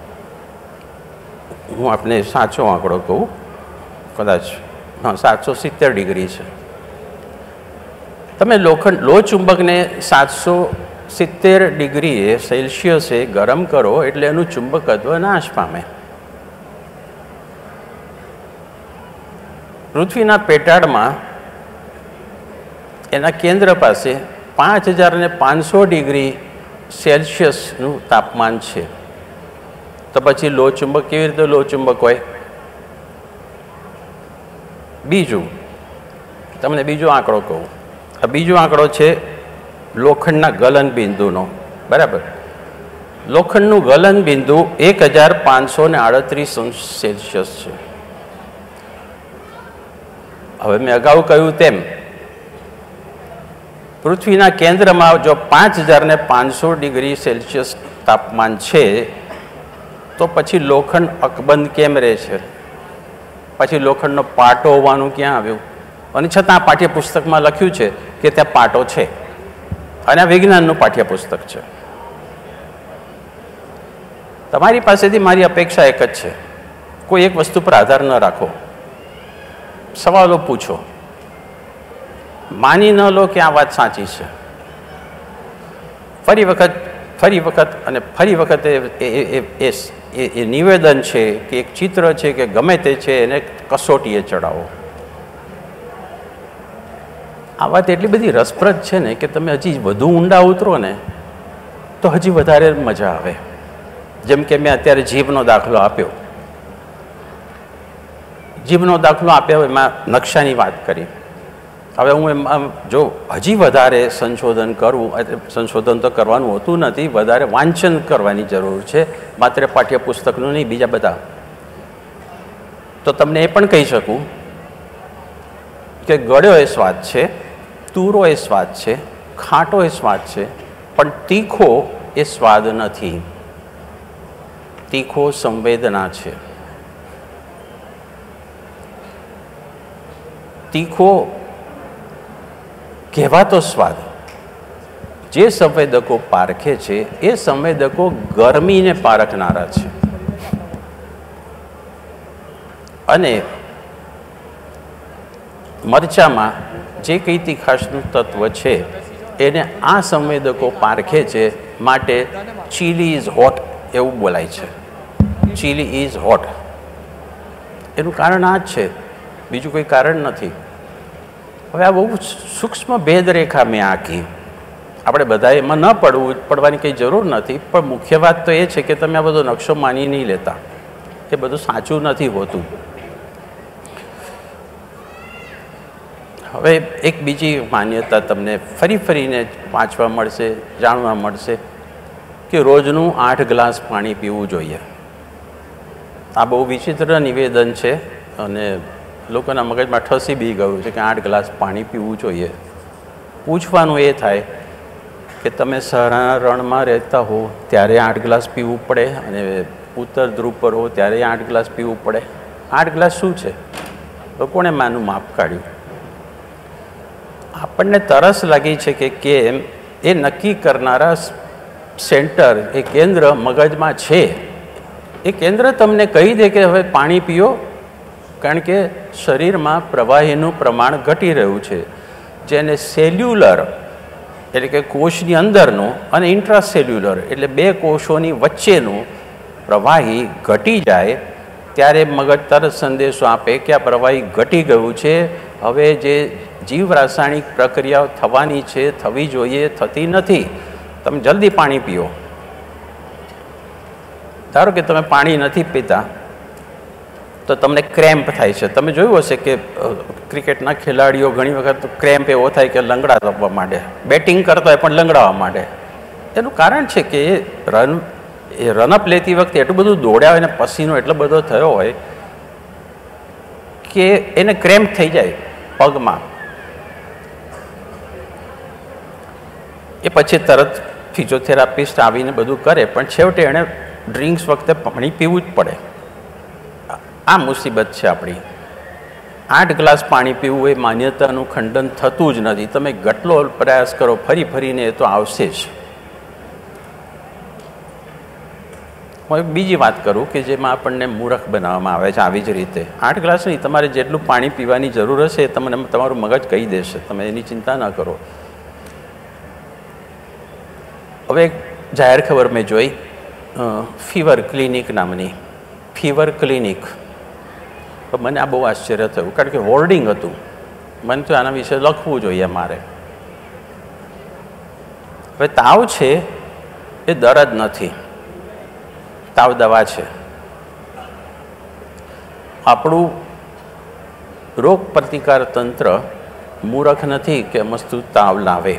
હું આપને સાચો આંકડો કહું, કદાચ હા સાતસો સિત્તેર ડિગ્રી છે. તમે લોખંડ લોહ ચુંબકને સાતસો સિત્તેર ડિગ્રીએ સેલ્સિયસે ગરમ કરો એટલે એનું ચુંબકત્વ નાશ પામે. પૃથ્વીના પેટાળમાં એના કેન્દ્ર પાસે પાંચ હજાર ને પાંચસો ડિગ્રી સેલ્સિયસનું તાપમાન છે. તો પછી લોહ ચુંબક કેવી રીતે લોહ ચુંબક હોય? બીજું તમને બીજો આંકડો કહું. આ બીજો આંકડો છે લોખંડના ગલન બિંદુનો, બરાબર? લોખંડનું ગલન બિંદુ એક હજાર પાંચસો ને આડત્રીસ અંશ સેલ્સિયસ છે. હવે મેં અગાઉ કહ્યું તેમ પૃથ્વીના કેન્દ્રમાં જો પાંચ હજાર ને પાંચસો ડિગ્રી સેલ્સિયસ તાપમાન છે તો પછી લોખંડ અકબંધ કેમ રહે છે? પછી લોખંડનો પાટો હોવાનું ક્યાં આવ્યું? અને છતાં આ પાઠ્યપુસ્તકમાં લખ્યું છે કે ત્યાં પાટો છે, અને આ વિજ્ઞાનનું પાઠ્યપુસ્તક છે. તમારી પાસેથી મારી અપેક્ષા એક જ છે, કોઈ એક વસ્તુ પર આધાર ન રાખો, સવાલો પૂછો. માની ન લો કે આ વાત સાચી છે. ફરી વખત ફરી વખત અને ફરી વખત એ એ નિવેદન છે કે એક ચિત્ર છે કે ગમે તે છે એને કસોટીએ ચડાવો. આ વાત એટલી બધી રસપ્રદ છે ને કે તમે હજી વધુ ઊંડા ઉતરો ને તો હજી વધારે મજા આવે. જેમ કે મેં અત્યારે જીભનો દાખલો આપ્યો. જીભનો દાખલો આપ્યો એમાં નકશાની વાત કરી. હવે હું એમ જો હજી વધારે સંશોધન કરવું, સંશોધન તો કરવાનું હોતું નથી, વધારે વાંચન કરવાની જરૂર છે, માત્ર પાઠ્યપુસ્તકનું નહીં, બીજા બધા. તો તમને એ પણ કહી શકું કે ગળ્યો એ સ્વાદ છે, તુરો એ સ્વાદ છે, ખાટો એ સ્વાદ છે, પણ તીખો એ સ્વાદ નથી. તીખો સંવેદના છે. તીખો કહેવાતો સ્વાદ જે સંવેદકો પારખે છે એ સંવેદકો ગરમીને પારખનારા છે. અને મરચામાં જે કંઈ તીખાશનું તત્વ છે એને આ સંવેદકો પારખે છે, માટે ચીલી ઇઝ હોટ એવું બોલાય છે. ચીલી ઇઝ હોટ એનું કારણ આ જ છે, બીજું કોઈ કારણ નથી. હવે આ બહુ સૂક્ષ્મ ભેદરેખા મેં આંકી. આપણે બધા એમાં ન પડવું પડવાની કંઈ જરૂર નથી, પણ મુખ્ય વાત તો એ છે કે તમે આ બધો નકશો માની નહીં લેતા, એ બધું સાચું નથી હોતું. હવે એક બીજી માન્યતા તમને ફરી ફરીને વાંચવા મળશે, જાણવા મળશે કે રોજનું આઠ ગ્લાસ પાણી પીવું જોઈએ. આ બહુ વિચિત્ર નિવેદન છે અને લોકોના મગજમાં ઠસી બી ગયું છે કે આઠ ગ્લાસ પાણી પીવું જોઈએ. પૂછવાનું એ થાય કે તમે સહારાના રણમાં રહેતા હો ત્યારે આઠ ગ્લાસ પીવું પડે અને ઉત્તર ધ્રુવ પર હો ત્યારે આઠ ગ્લાસ પીવું પડે? આઠ ગ્લાસ શું છે? કોણે માનું માપ કાઢ્યું? આપણને તરસ લાગી છે કે કેમ એ નક્કી કરનારા સેન્ટર, એ કેન્દ્ર મગજમાં છે. એ કેન્દ્ર તમને કહી દે કે હવે પાણી પીઓ, કારણ કે શરીરમાં પ્રવાહીનું પ્રમાણ ઘટી રહ્યું છે, જેને સેલ્યુલર એટલે કે કોષની અંદરનું અને ઇન્ટ્રાસેલ્યુલર એટલે બે કોષોની વચ્ચેનું પ્રવાહી ઘટી જાય ત્યારે મગજ તરત સંદેશો આપે કે આ પ્રવાહી ઘટી ગયું છે, હવે જે જીવ રાસાયણિક પ્રક્રિયાઓ થવાની છે, થવી જોઈએ, થતી નથી, તમે જલ્દી પાણી પીઓ. ધારો કે તમે પાણી નથી પીતા તો તમને ક્રેમ્પ થાય છે. તમે જોયું હશે કે ક્રિકેટના ખેલાડીઓ ઘણી વખત ક્રેમ્પ એવો થાય કે લંગડા થવા માંડે, બેટિંગ કરતા હોય પણ લંગડાવા માંડે. એનું કારણ છે કે એ રન એ રનઅપ લેતી વખતે એટલું બધું દોડ્યા હોય ને પસીનો એટલો બધો થયો હોય કે એને ક્રેમ્પ થઈ જાય પગમાં. એ પછી તરત ફિઝિયોથેરાપિસ્ટ આવીને બધું કરે, પણ છેવટે એણે ડ્રિંક્સ વખતે પાણી પીવું જ પડે. આ મુસીબત છે આપણી. આઠ ગ્લાસ પાણી પીવું એ માન્યતાનું ખંડન થતું જ નથી. તમે ગટલો પ્રયાસ કરો ફરી ફરીને એ તો આવશે જ. હું એક બીજી વાત કરું કે જેમાં આપણને મૂર્ખ બનાવવામાં આવે છે આવી જ રીતે. આઠ ગ્લાસ નહીં, તમારે જેટલું પાણી પીવાની જરૂર હશે એ તમને તમારું મગજ કહી દેશે, તમે એની ચિંતા ન કરો. હવે એક જાહેર ખબર મેં જોઈ, ફીવર ક્લિનિક નામની. ફીવર ક્લિનિક, મને આ બહુ આશ્ચર્ય થયું, કારણ કે હોર્ડિંગ હતું. મને તો આના વિશે લખવું જોઈએ મારે. હવે તાવ છે એ દર્દ નથી, તાવ દવા છે. આપણું રોગ પ્રતિકાર તંત્ર મૂર્ખ નથી કે મસ્તુ તાવ લાવે.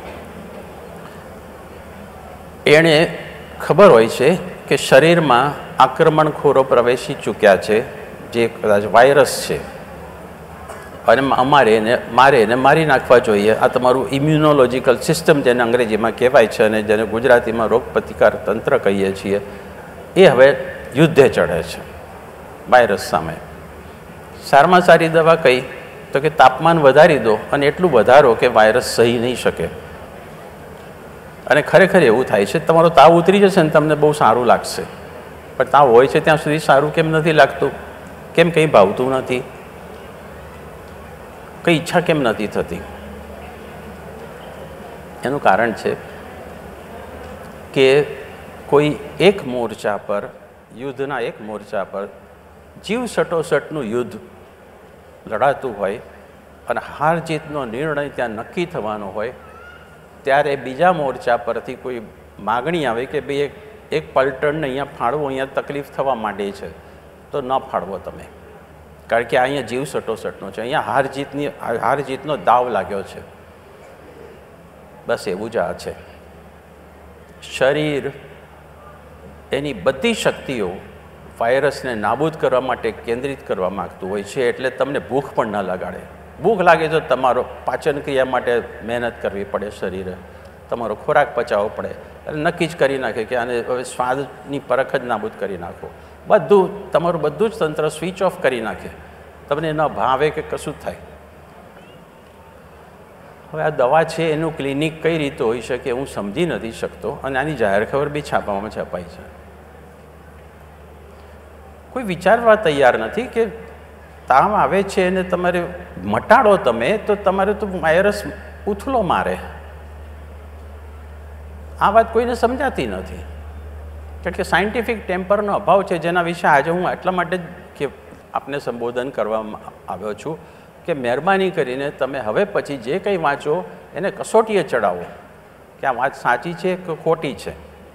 એણે ખબર હોય છે કે શરીરમાં આક્રમણખોરો પ્રવેશી ચૂક્યા છે, જે કદાચ વાયરસ છે, અને અમારે એને મારે એને મારી નાખવા જોઈએ. આ તમારું ઇમ્યુનોલોજીકલ સિસ્ટમ જેને અંગ્રેજીમાં કહેવાય છે અને જેને ગુજરાતીમાં રોગ પ્રતિકાર તંત્ર કહીએ છીએ, એ હવે યુદ્ધે ચડે છે વાયરસ સામે. સારામાં સારી દવા કઈ? તો કે તાપમાન વધારી દો અને એટલું વધારો કે વાયરસ સહી નહીં શકે. અને ખરેખર એવું થાય છે, તમારો તાવ ઉતરી જશે ને તમને બહુ સારું લાગશે, પણ તાવ હોય છે ત્યાં સુધી સારું કેમ નથી લાગતું? કેમ કંઈ ભાવતું નથી? કંઈ ઈચ્છા કેમ નથી થતી? એનું કારણ છે કે કોઈ એક મોરચા પર, યુદ્ધના એક મોરચા પર જીવ સટોસટનું યુદ્ધ લડાતું હોય અને હાર જીતનો નિર્ણય ત્યાં નક્કી થવાનો હોય, ત્યારે બીજા મોરચા પરથી કોઈ માગણી આવે કે ભાઈ એક એક પલટણને અહીંયા ફાળવો, અહીંયા તકલીફ થવા માંડે છે, તો ન ફાળવો તમે, કારણ કે અહીંયા જીવ સટોસટનો છે, અહીંયા હાર જીતની હાર જીતનો દાવ લાગ્યો છે. બસ એવું જ આ છે. શરીર એની બધી શક્તિઓ વાયરસને નાબૂદ કરવા માટે કેન્દ્રિત કરવા માગતું હોય છે, એટલે તમને ભૂખ પણ ન લગાડે. ભૂખ લાગે તો તમારો પાચન ક્રિયા માટે મહેનત કરવી પડે, શરીરે તમારો ખોરાક પચાવવો પડે, અને નક્કી જ કરી નાખે કે આને હવે સ્વાદની પરખ જ નાબૂદ કરી નાખો. બધું તમારું બધું જ તંત્ર સ્વિચ ઓફ કરી નાખે, તમને ન ભાવે કે કશું થાય. હવે આ દવા છે એનું ક્લિનિક કઈ રીતે હોઈ શકે હું સમજી નથી શકતો, અને આની જાહેર ખબર બી છાપામાં છપાઈ છે. કોઈ વિચારવા તૈયાર નથી કે તાવ આવે છે અને તમારે મટાડો તમે તો તમારે તો વાયરસ ઉથલો મારે. આ વાત કોઈને સમજાતી નથી, કારણ કે સાયન્ટિફિક ટેમ્પરનો અભાવ છે, જેના વિશે આજે હું એટલા માટે જ કે આપને સંબોધન કરવામાં આવ્યો છું કે મહેરબાની કરીને તમે હવે પછી જે કંઈ વાંચો એને કસોટીએ ચડાવો. કે આ વાત સાચી છે કે ખોટી છે.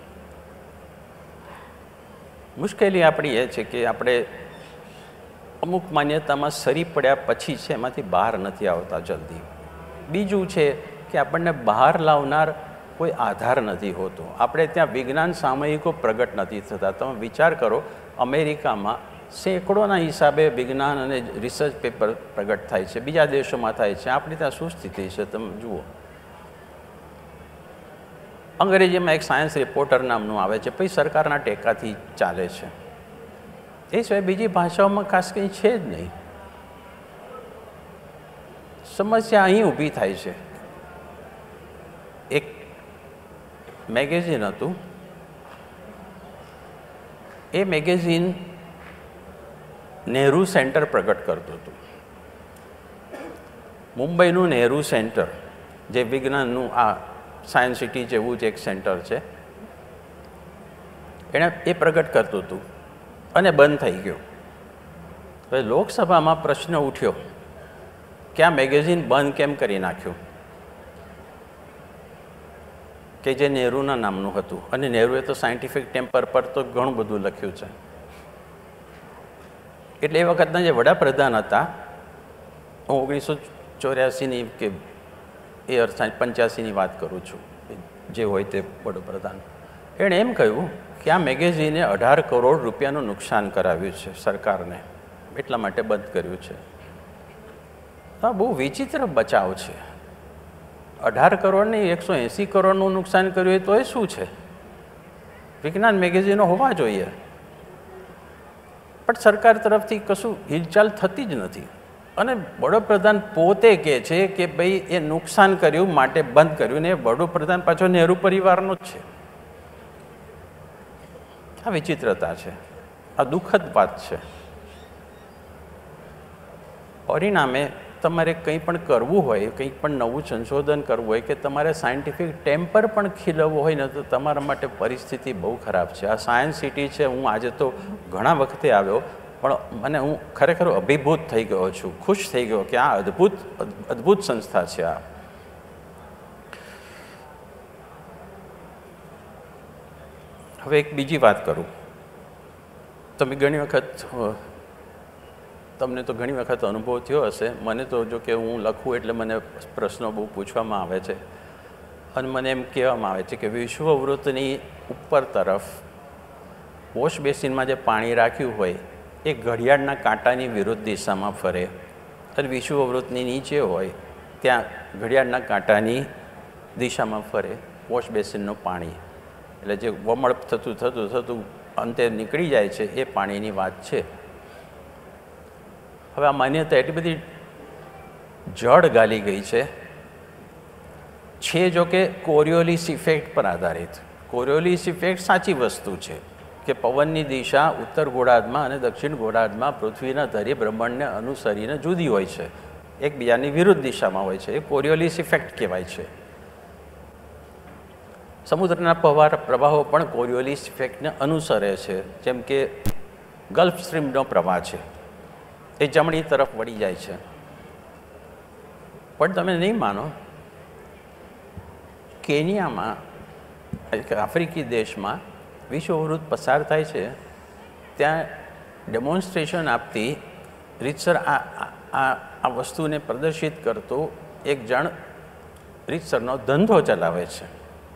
મુશ્કેલી આપણી એ છે કે આપણે અમુક માન્યતામાં સરી પડ્યા પછી છે એમાંથી બહાર નથી આવતા જલ્દી. બીજું છે કે આપણને બહાર લાવનાર કોઈ આધાર નથી હોતો. આપણે ત્યાં વિજ્ઞાન સામયિકો પ્રગટ નથી થતા. તમે વિચાર કરો, અમેરિકામાં સેંકડોના હિસાબે વિજ્ઞાન અને રિસર્ચ પેપર પ્રગટ થાય છે, બીજા દેશોમાં થાય છે. આપણી ત્યાં શું સ્થિતિ છે તમે જુઓ. અંગ્રેજીમાં એક સાયન્સ રિપોર્ટર નામનું આવે છે, પછી સરકારના ટેકાથી ચાલે છે. એ સિવાય બીજી ભાષાઓમાં ખાસ કંઈ છે જ નહીં. સમસ્યા અહીં ઊભી થાય છે. એક મેગેઝિન હતું, એ મેગેઝિન નહેરુ સેન્ટર પ્રગટ કરતું હતું. મુંબઈનું નહેરુ સેન્ટર, જે વિજ્ઞાનનું આ સાયન્સ સિટી જેવું જ એક સેન્ટર છે, એણે એ પ્રગટ કરતું હતું અને બંધ થઈ ગયું. હવે લોકસભામાં પ્રશ્ન ઉઠ્યો કે આ મેગેઝિન બંધ કેમ કરી નાખ્યું, કે જે નહેરુના નામનું હતું. અને નહેરુએ તો સાયન્ટિફિક ટેમ્પર પર તો ઘણું બધું લખ્યું છે. એટલે એ વખતના જે વડાપ્રધાન હતા, હું ઓગણીસો ચોર્યાસીની કે એ અર્થાત પંચ્યાસીની વાત કરું છું, જે હોય તે વડાપ્રધાન, એણે એમ કહ્યું કે આ મેગેઝિને અઢાર કરોડ રૂપિયાનું નુકસાન કરાવ્યું છે સરકારને, એટલા માટે બંધ કર્યું છે. આ બહુ વિચિત્ર બચાવ છે. અઢાર કરોડની એકસો એંસી કરોડનું નુકસાન કર્યું તો એ શું છે? વિજ્ઞાન મેગેઝિનો હોવા જોઈએ, પણ સરકાર તરફથી કશું હિલચાલ થતી જ નથી. અને વડાપ્રધાન પોતે કહે છે કે ભાઈ એ નુકસાન કર્યું માટે બંધ કર્યું, ને વડાપ્રધાન પાછો નહેરુ પરિવારનો જ છે. આ વિચિત્રતા છે, આ દુઃખદ વાત છે. પરિણામે તમારે કંઈ પણ કરવું હોય, કંઈક પણ નવું સંશોધન કરવું હોય, કે તમારે સાયન્ટિફિક ટેમ્પર પણ ખીલવવું હોય ને, તો તમારા માટે પરિસ્થિતિ બહુ ખરાબ છે. આ સાયન્સ સિટી છે, હું આજે તો ઘણા વખતે આવ્યો, પણ મને હું ખરેખર અભિભૂત થઈ ગયો છું, ખુશ થઈ ગયો કે આ અદ્ભુત અદ્ભુત સંસ્થા છે. આ હવે એક બીજી વાત કરું. તમે ઘણી વખત, તમને તો ઘણી વખત અનુભવ થયો હશે, મને તો જો કે હું લખું એટલે મને પ્રશ્નો બહુ પૂછવામાં આવે છે, અને મને એમ કહેવામાં આવે છે કે વિશ્વવૃત્તની ઉપર તરફ વોશ બેસિનમાં જે પાણી રાખ્યું હોય એ ઘડિયાળના કાંટાની વિરુદ્ધ દિશામાં ફરે, અને વિશ્વવૃત્તની નીચે હોય ત્યાં ઘડિયાળના કાંટાની દિશામાં ફરે વોશ બેસિનનું પાણી. એટલે જે વમળ થતું થતું થતું અંતે નીકળી જાય છે એ પાણીની વાત છે. હવે આ માન્યતા એટલી બધી જડ ગાલી ગઈ છે છે જો કે કોરિયોલિસ ઇફેક્ટ પર આધારિત. કોરિયોલિસ ઇફેક્ટ સાચી વસ્તુ છે કે પવનની દિશા ઉત્તર ગોળાર્ધમાં અને દક્ષિણ ગોળાર્ધમાં પૃથ્વીના ધરી બ્રહ્માંડને અનુસરીને જુદી હોય છે, એકબીજાની વિરુદ્ધ દિશામાં હોય છે. એ કોરિયોલિસ ઇફેક્ટ કહેવાય છે. સમુદ્રના પ્રવાહ પ્રવાહો પણ કોરિયોલિસ ઇફેક્ટને અનુસરે છે. જેમ કે ગલ્ફ સ્ટ્રીમનો પ્રવાહ છે, એ જમણી તરફ વળી જાય છે. પણ તમે નહીં માનો, કેનિયામાં, આફ્રિકી દેશમાં વિશ્વવૃત્ત પસાર થાય છે, ત્યાં ડેમોન્સ્ટ્રેશન આપતી રીતસર આ આ આ વસ્તુને પ્રદર્શિત કરતો એક જણ રીતસરનો ધંધો ચલાવે છે.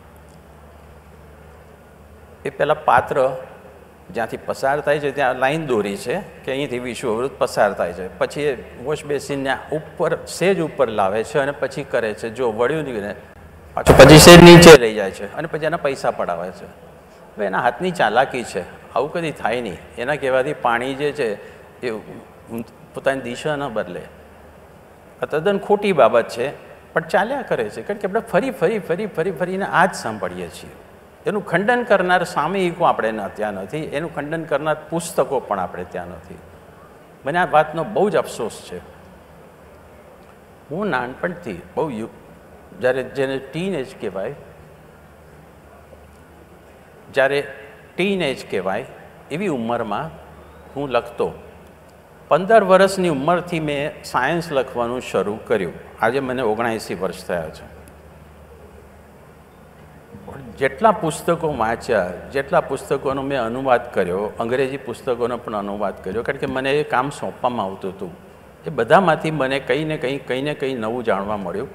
એ પહેલાં પાત્ર જ્યાંથી પસાર થાય છે ત્યાં લાઈન દોરી છે કે અહીંથી વિશ્વવૃત્ત પસાર થાય છે, પછી એ વોશ બેસિનને ઉપર સેજ ઉપર લાવે છે અને પછી કરે છે, જો વળ્યું નહીં ને પાછું પછી સેજ નીચે લઈ જાય છે અને પછી એના પૈસા પડાવે છે. હવે એના હાથની ચાલાકી છે, આવું કદી થાય નહીં. એના કહેવાથી પાણી જે છે એ પોતાની દિશા ન બદલે. આ તદ્દન ખોટી બાબત છે, પણ ચાલ્યા કરે છે, કારણ કે આપણે ફરી ફરી ફરી ફરી ફરીને આ જ સાંભળીએ છીએ. એનું ખંડન કરનાર સામયિકો આપણે ત્યાં નથી, એનું ખંડન કરનાર પુસ્તકો પણ આપણે ત્યાં નથી. મને આ વાતનો બહુ જ અફસોસ છે. હું નાનપણથી બહુ જ્યારે જેને ટીન એજ કહેવાય, જ્યારે ટીન એજ કહેવાય એવી ઉંમરમાં હું લખતો. પંદર વર્ષની ઉંમરથી મેં સાયન્સ લખવાનું શરૂ કર્યું. આજે મને ઓગણએંસી વર્ષ થયા છે. જેટલા પુસ્તકો વાંચ્યા, જેટલા પુસ્તકોનો મેં અનુવાદ કર્યો, અંગ્રેજી પુસ્તકોનો પણ અનુવાદ કર્યો, કારણ કે મને એ કામ સોંપવામાં આવતું હતું, એ બધામાંથી મને કંઈ ને કંઈ કંઈ ને કંઈ નવું જાણવા મળ્યું.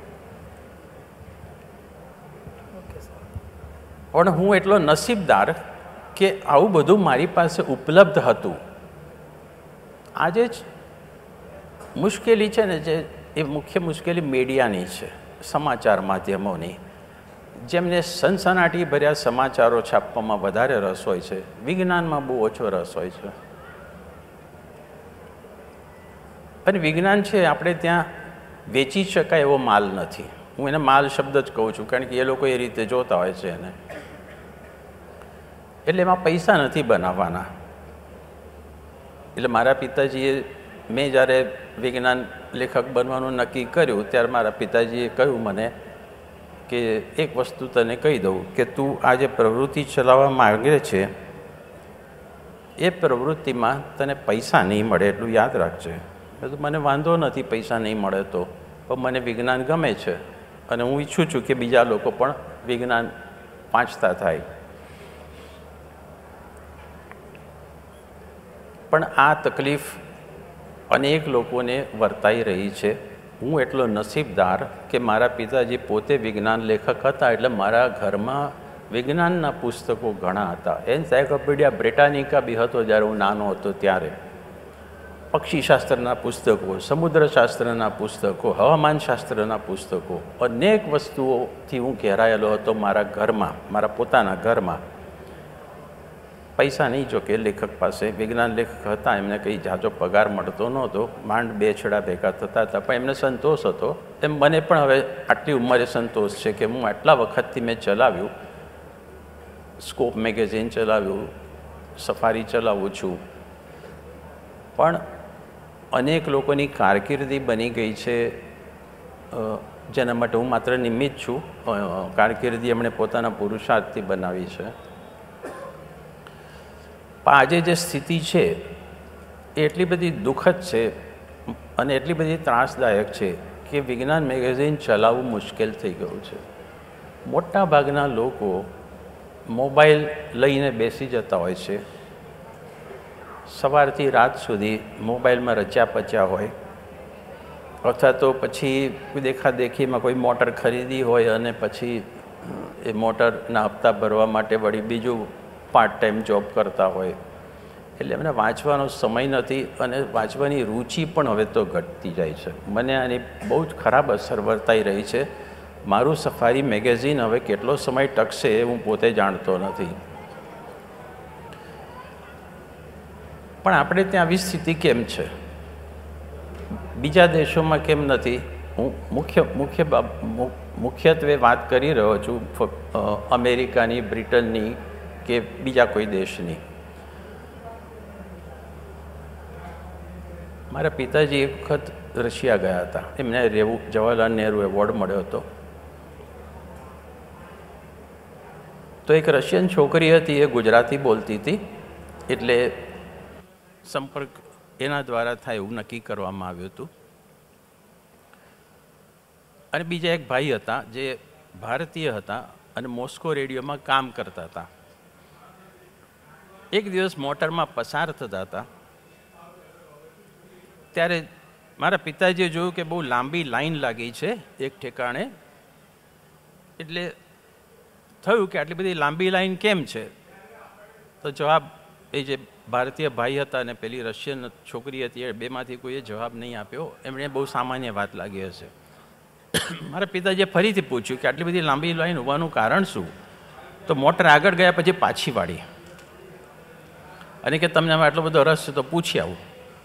પણ હું એટલો નસીબદાર કે આવું બધું મારી પાસે ઉપલબ્ધ હતું. આજે જ મુશ્કેલી છે ને, જે એ મુખ્ય મુશ્કેલી મીડિયાની છે, સમાચાર માધ્યમોની, જેમને સનસનાટી ભર્યા સમાચારો છાપવામાં વધારે રસ હોય છે, વિજ્ઞાનમાં બહુ ઓછો રસ હોય છે. અને વિજ્ઞાન છે આપણે ત્યાં વેચી શકાય એવો માલ નથી. હું એને માલ શબ્દ જ કહું છું, કારણ કે એ લોકો એ રીતે જોતા હોય છે એને. એટલે એમાં પૈસા નથી બનાવવાના. એટલે મારા પિતાજીએ, મેં જ્યારે વિજ્ઞાન લેખક બનવાનું નક્કી કર્યું ત્યારે મારા પિતાજીએ કહ્યું મને કે એક વસ્તુ તને કહી દઉં કે તું આ જે પ્રવૃત્તિ ચલાવવા માગે છે એ પ્રવૃત્તિમાં તને પૈસા નહીં મળે એટલું યાદ રાખજે. તો મને વાંધો નથી પૈસા નહીં મળે તો, પણ મને વિજ્ઞાન ગમે છે અને હું ઈચ્છું છું કે બીજા લોકો પણ વિજ્ઞાન વાંચતા થાય. પણ આ તકલીફ અનેક લોકોને વર્તાઈ રહી છે. હું એટલો નસીબદાર કે મારા પિતાજી પોતે વિજ્ઞાન લેખક હતા, એટલે મારા ઘરમાં વિજ્ઞાનના પુસ્તકો ઘણા હતા. એન્સાયક્લોપીડિયા બ્રિટાનિકા બી હતો જ્યારે હું નાનો હતો ત્યારે. પક્ષીશાસ્ત્રના પુસ્તકો, સમુદ્રશાસ્ત્રના પુસ્તકો, હવામાનશાસ્ત્રના પુસ્તકો, અનેક વસ્તુઓથી હું ઘેરાયેલો હતો મારા ઘરમાં, મારા પોતાના ઘરમાં. પૈસા નહીં, જો કે લેખક પાસે, વિજ્ઞાન લેખક હતા, એમને કંઈ જાજો પગાર મળતો નહોતો, માંડ બે છેડા ભેગા થતા હતા, પણ એમને સંતોષ હતો. એમ મને પણ હવે આટલી ઉંમરે સંતોષ છે કે હું આટલા વખતથી મેં ચલાવ્યું, સ્કોપ મેગેઝિન ચલાવ્યું, સફારી ચલાવું છું, પણ અનેક લોકોની કારકિર્દી બની ગઈ છે, જેના માટે હું માત્ર નિમિત્ત છું. કારકિર્દી એમણે પોતાના પુરુષાર્થથી બનાવી છે. પણ આજે જે સ્થિતિ છે એ એટલી બધી દુઃખદ છે અને એટલી બધી ત્રાસદાયક છે કે વિજ્ઞાન મેગેઝિન ચલાવવું મુશ્કેલ થઈ ગયું છે. મોટા ભાગના લોકો મોબાઈલ લઈને બેસી જતા હોય છે, સવારથી રાત સુધી મોબાઈલમાં રચ્યા પચ્યા હોય, અથવા તો પછી દેખાદેખીમાં કોઈ મોટર ખરીદી હોય અને પછી એ મોટરના હપ્તા ભરવા માટે વળી બીજું પાર્ટ ટાઈમ જોબ કરતા હોય. એટલે એમને વાંચવાનો સમય નથી અને વાંચવાની રુચિ પણ હવે તો ઘટતી જાય છે. મને આની બહુ જ ખરાબ અસર વર્તાઈ રહી છે. મારું સફારી મેગેઝિન હવે કેટલો સમય ટકશે એ હું પોતે જાણતો નથી. પણ આપણે ત્યાં આવી સ્થિતિ કેમ છે, બીજા દેશોમાં કેમ નથી? હું મુખ્ય મુખ્ય મુખ્યત્વે વાત કરી રહ્યો છું અમેરિકાની, બ્રિટનની કે બીજા કોઈ દેશની. મારા પિતાજી એક વખત રશિયા ગયા હતા, એમને રહેવું જવાહરલાલ નહેરુ એવોર્ડ મળ્યો હતો. તો એક રશિયન છોકરી હતી, એ ગુજરાતી બોલતી હતી, એટલે સંપર્ક એના દ્વારા થાય એવું નક્કી કરવામાં આવ્યું હતું. અને બીજા એક ભાઈ હતા જે ભારતીય હતા અને મોસ્કો રેડિયોમાં કામ કરતા હતા. એક દિવસ મોટરમાં પસાર થતા હતા ત્યારે મારા પિતાજીએ જોયું કે બહુ લાંબી લાઈન લાગી છે એક ઠેકાણે. એટલે થયું કે આટલી બધી લાંબી લાઈન કેમ છે? તો જવાબ એ જે ભારતીય ભાઈ હતા અને પેલી રશિયન છોકરી હતી, એ બેમાંથી કોઈએ જવાબ નહીં આપ્યો. એમણે બહુ સામાન્ય વાત લાગી હશે. મારા પિતાજીએ ફરીથી પૂછ્યું કે આટલી બધી લાંબી લાઈન હોવાનું કારણ શું? તો મોટર આગળ ગયા પછી પાછી વાળી અને કે તમને આટલો બધો રસ છે તો પૂછી આવું.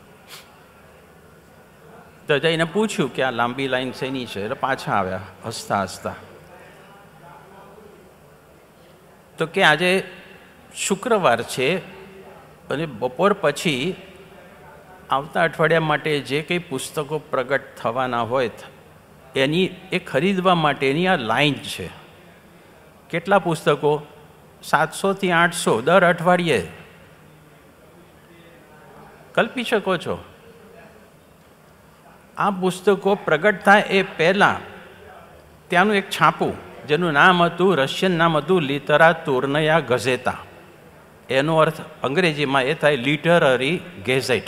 તો જઈને પૂછ્યું કે આ લાંબી લાઈન શેની છે? એટલે પાછા આવ્યા હસતા હસતા. તો કે આજે શુક્રવાર છે અને બપોર પછી આવતા અઠવાડિયા માટે જે કંઈ પુસ્તકો પ્રગટ થવાના હોય એની એ ખરીદવા માટેની આ લાઈન છે. કેટલા પુસ્તકો? સાતસોથી આઠસો દર અઠવાડિયે. કલ્પી શકો છો? આ પુસ્તકો પ્રગટ થાય એ પહેલાં ત્યાંનું એક છાપું જેનું નામ હતું, રશિયન નામ હતું લિટરાતુર્નયા ગઝેતા. એનો અર્થ અંગ્રેજીમાં એ થાય લિટરરી ગેઝેટ,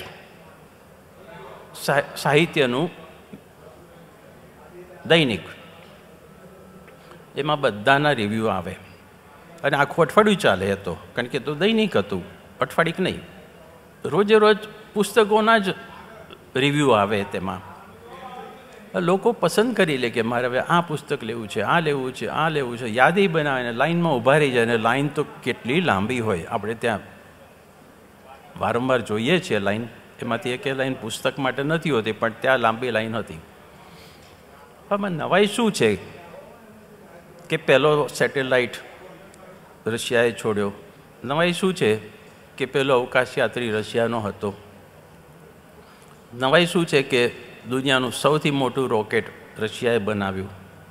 સાહિત્યનું દૈનિક. એમાં બધાના રિવ્યૂ આવે અને આખું અઠવાડિયું ચાલે હતો, કારણ કે તો દૈનિક હતું, અઠવાડિક નહીં. રોજે રોજ પુસ્તકોના જ રિવ્યૂ આવે. તેમાં લોકો પસંદ કરી લે કે મારે હવે આ પુસ્તક લેવું છે, આ લેવું છે, આ લેવું છે, યાદી બનાવીને લાઈનમાં ઊભા રહી જાય. અને લાઈન તો કેટલી લાંબી હોય, આપણે ત્યાં વારંવાર જોઈએ છીએ લાઈન. એમાંથી એક લાઈન પુસ્તક માટે નથી હોતી, પણ ત્યાં લાંબી લાઈન હતી. આમાં નવાઈ શું છે કે પહેલો સેટેલાઇટ રશિયાએ છોડ્યો. નવાઈ શું છે કે પહેલો અવકાશયાત્રી રશિયાનો હતો. નવાઈ શું છે કે દુનિયાનું સૌથી મોટું રોકેટ રશિયાએ બનાવ્યું.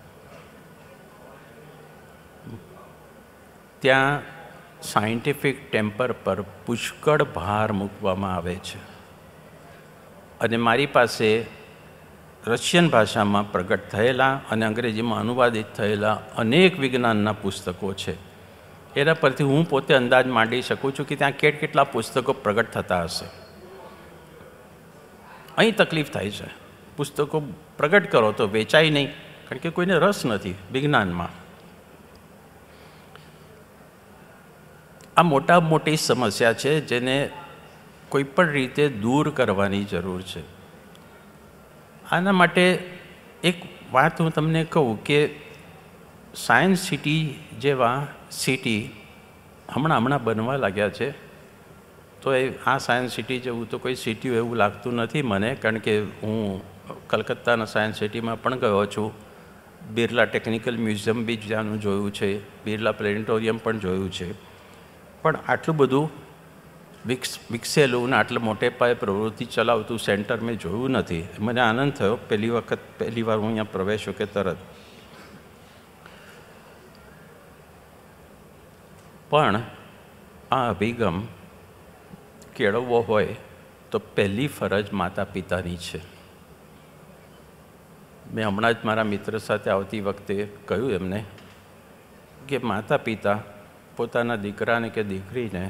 ત્યાં સાયન્ટિફિક ટેમ્પર પર પુષ્કળ ભાર મૂકવામાં આવે છે. અને મારી પાસે રશિયન ભાષામાં પ્રગટ થયેલા અને અંગ્રેજીમાં અનુવાદિત થયેલા અનેક વિજ્ઞાનના પુસ્તકો છે. એના પરથી હું પોતે અંદાજ માંડી શકું છું કે ત્યાં કેટ કેટલા પુસ્તકો પ્રગટ થતા હશે. અહીં તકલીફ થાય છે. પુસ્તકો પ્રગટ કરો તો વેચાય નહીં, કારણ કે કોઈને રસ નથી વિજ્ઞાનમાં. આ મોટા મોટી સમસ્યા છે જેને કોઈ પણ રીતે દૂર કરવાની જરૂર છે. આના માટે એક વાત હું તમને કહું કે સાયન્સ સિટી જેવા સિટી હમણાં હમણાં બનવા લાગ્યા છે. તો એ આ સાયન્સ સિટી જેવું તો કોઈ સિટી એવું લાગતું નથી મને, કારણ કે હું કલકત્તાના સાયન્સ સિટીમાં પણ ગયો છું. બિરલા ટેકનિકલ મ્યુઝિયમ બી જ્યાંનું જોયું છે, બિરલા પ્લેનેટોરિયમ પણ જોયું છે. પણ આટલું બધું વિકસ વિકસેલું ને આટલા મોટે પાયે પ્રવૃત્તિ ચલાવતું સેન્ટર મેં જોયું નથી. મને આનંદ થયો પહેલી વખત પહેલી વાર હું અહીંયા પ્રવેશ્યો કે તરત. પણ આ અભિગમ કેળવવો હોય તો પહેલી ફરજ માતા પિતાની છે. મેં હમણાં જ મારા મિત્ર સાથે આવતી વખતે કહ્યું એમને કે માતા પિતા પોતાના દીકરાને કે દીકરીને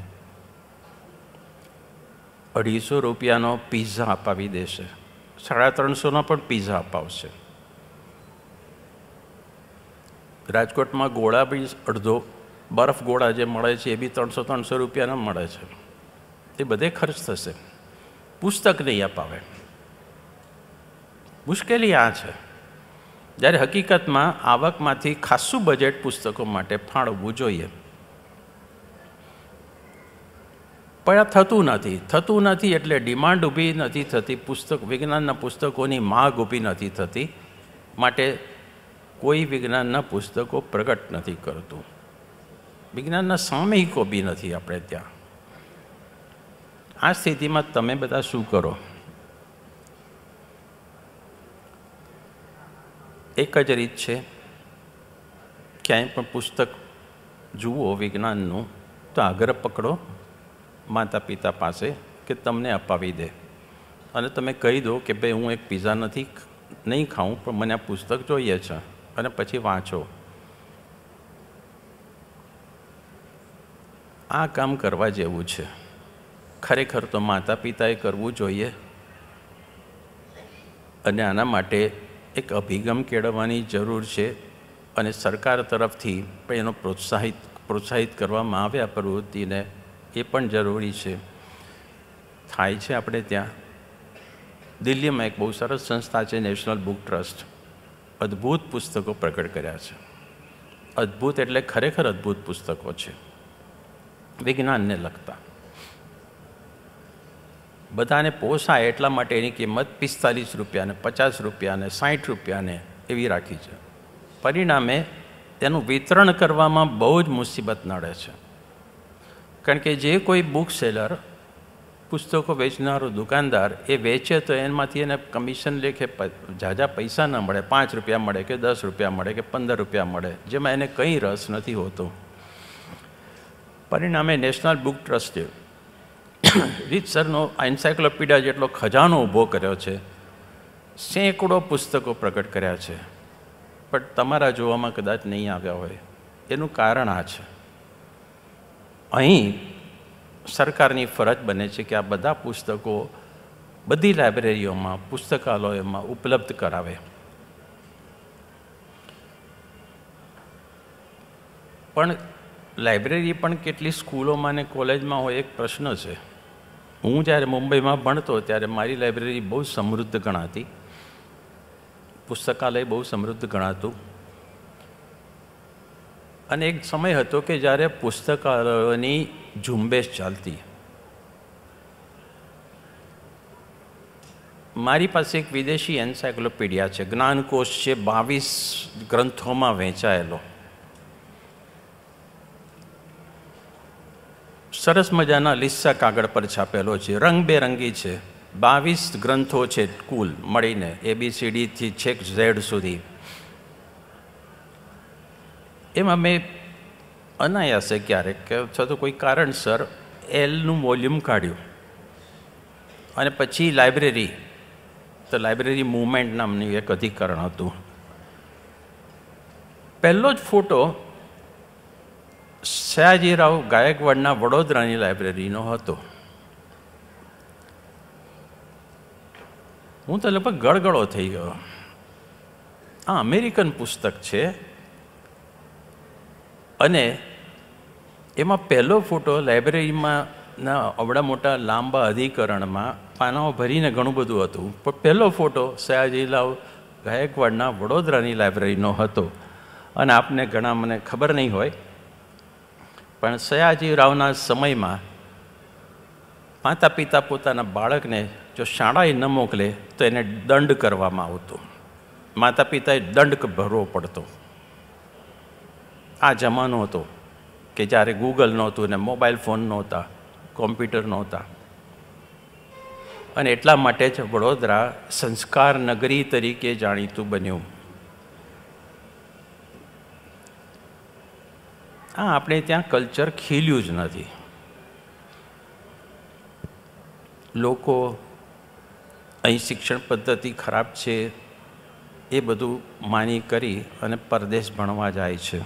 અઢીસો રૂપિયાનો પીઝા અપાવી દેશે, સાડા ત્રણસોનો પણ પીઝા અપાવશે. રાજકોટમાં ગોળા બી અડધો બરફ ગોળા જે મળે છે એ બી ત્રણસો ત્રણસો રૂપિયાના મળે છે. એ બધે ખર્ચ થશે, પુસ્તક નહીં અપાવે. મુશ્કેલી આ છે. જ્યારે હકીકતમાં આવકમાંથી ખાસું બજેટ પુસ્તકો માટે ફાળવવું જોઈએ. પણ આ થતું નથી. થતું નથી એટલે ડિમાન્ડ ઊભી નથી થતી. પુસ્તક વિજ્ઞાનના પુસ્તકોની માગ ઊભી નથી થતી. માટે કોઈ વિજ્ઞાનના પુસ્તકો પ્રગટ નથી કરતું. વિજ્ઞાનના સામયિકો બી નથી આપણે ત્યાં. આ સ્થિતિમાં તમે બધા શું કરો? એક જ રીત છે, ક્યાંય પણ પુસ્તક જુઓ વિજ્ઞાનનું તો આગ્રહ પકડો માતા પિતા પાસે કે તમને અપાવી દે. અને તમે કહી દો કે ભાઈ હું એક પીઝા નથી નહીં ખાઉં, પણ મને આ પુસ્તક જોઈએ છે, અને પછી વાંચો. આ કામ કરવા જેવું છે. ખરેખર તો માતા પિતાએ કરવું જોઈએ. અને આના માટે એક અભિગમ કેળવવાની જરૂર છે. અને સરકાર તરફથી પણ એનો પ્રોત્સાહિત પ્રોત્સાહિત કરવામાં આવે આ પ્રવૃત્તિને, એ પણ જરૂરી છે. થાય છે આપણે ત્યાં દિલ્હીમાં એક બહુ સરસ સંસ્થા છે નેશનલ બુક ટ્રસ્ટ. અદ્ભુત પુસ્તકો પ્રગટ કર્યા છે. અદ્ભુત એટલે ખરેખર અદ્ભુત પુસ્તકો છે વિજ્ઞાનને લગતા. બધાને પોસાય એટલા માટે એની કિંમત પિસ્તાલીસ રૂપિયાને પચાસ રૂપિયાને સાઠ રૂપિયાને એવી રાખી છે. પરિણામે તેનું વિતરણ કરવામાં બહુ જ મુસીબત નડે છે. કારણ કે જે કોઈ બુક સેલર, પુસ્તકો વેચનારો દુકાનદાર એ વેચે તો એમાંથી એને કમિશન લેખે ઝાઝા પૈસા ન મળે. પાંચ રૂપિયા મળે કે દસ રૂપિયા મળે કે પંદર રૂપિયા મળે, જેમાં એને કંઈ રસ નથી હોતો. પરિણામે નેશનલ બુક ટ્રસ્ટે રીતસરનો એન્સાયક્લોપીડિયા જેટલો ખજાનો ઊભો કર્યો છે. સેંકડો પુસ્તકો પ્રગટ કર્યા છે. પણ તમારા જોવામાં કદાચ નહીં આવ્યા હોય. એનું કારણ આ છે, અહીં સરકારની ફરજ બને છે કે આ બધા પુસ્તકો બધી લાઇબ્રેરીઓમાં, પુસ્તકાલયોમાં ઉપલબ્ધ કરાવે. પણ લાઇબ્રેરી પણ કેટલી સ્કૂલોમાં ને કોલેજમાં હોય એક પ્રશ્ન છે. હું જ્યારે મુંબઈમાં ભણતો ત્યારે મારી લાઇબ્રેરી બહુ સમૃદ્ધ ગણાતી, પુસ્તકાલય બહુ સમૃદ્ધ ગણાતું. અને એક સમય હતો કે જ્યારે પુસ્તકાલયોની ઝુંબેશ ચાલતી. મારી પાસે એક વિદેશી એન્સાયક્લોપીડિયા છે, જ્ઞાનકોશ છે, બાવીસ ગ્રંથોમાં વહેંચાયેલો. સરસ મજાના લીસ્સા કાગળ પર છાપેલો છે, રંગબેરંગી છે. બાવીસ ગ્રંથો છે કુલ મળીને, એબીસીડીથી છેક ઝેડ સુધી. એમાં મેં અનાયાસે ક્યારેક કે અથવા તો કોઈ કારણસર એલનું વોલ્યુમ કાઢ્યું અને પછી લાઇબ્રેરી, તો લાઇબ્રેરી મૂવમેન્ટ નામનું એક અધિકરણ હતું. પહેલો જ ફોટો સયાજીરાવ ગાયકવાડના વડોદરાની લાઇબ્રેરીનો હતો. હું તો લગભગ ગળગળો થઈ ગયો. આ અમેરિકન પુસ્તક છે અને એમાં પહેલો ફોટો લાઇબ્રેરીમાં ના અવડા મોટા લાંબા અધિકરણમાં પાનાઓ ભરીને ઘણું બધું હતું, પણ પહેલો ફોટો સયાજીરાવ ગાયકવાડના વડોદરાની લાઇબ્રેરીનો હતો. અને આપને ઘણા મને ખબર નહીં હોય, પણ સયાજીરાવના સમયમાં માતા પિતા પોતાના બાળકને જો શાળાએ ન મોકલે તો એને દંડ કરવામાં આવતો. માતા પિતાએ દંડ ભરવો પડતો. આ જમાનો હતો કે જ્યારે ગૂગલ નહોતું ને મોબાઈલ ફોન નહોતા, કોમ્પ્યુટર નહોતા. અને એટલા માટે જ વડોદરા સંસ્કાર નગરી તરીકે જાણીતું બન્યું. આ આપણે ત્યાં કલ્ચર ખીલ્યું જ નથી. લોકો અહીં શિક્ષણ પદ્ધતિ ખરાબ છે એ બધું માની કરી અને પરદેશ ભણવા જાય છે.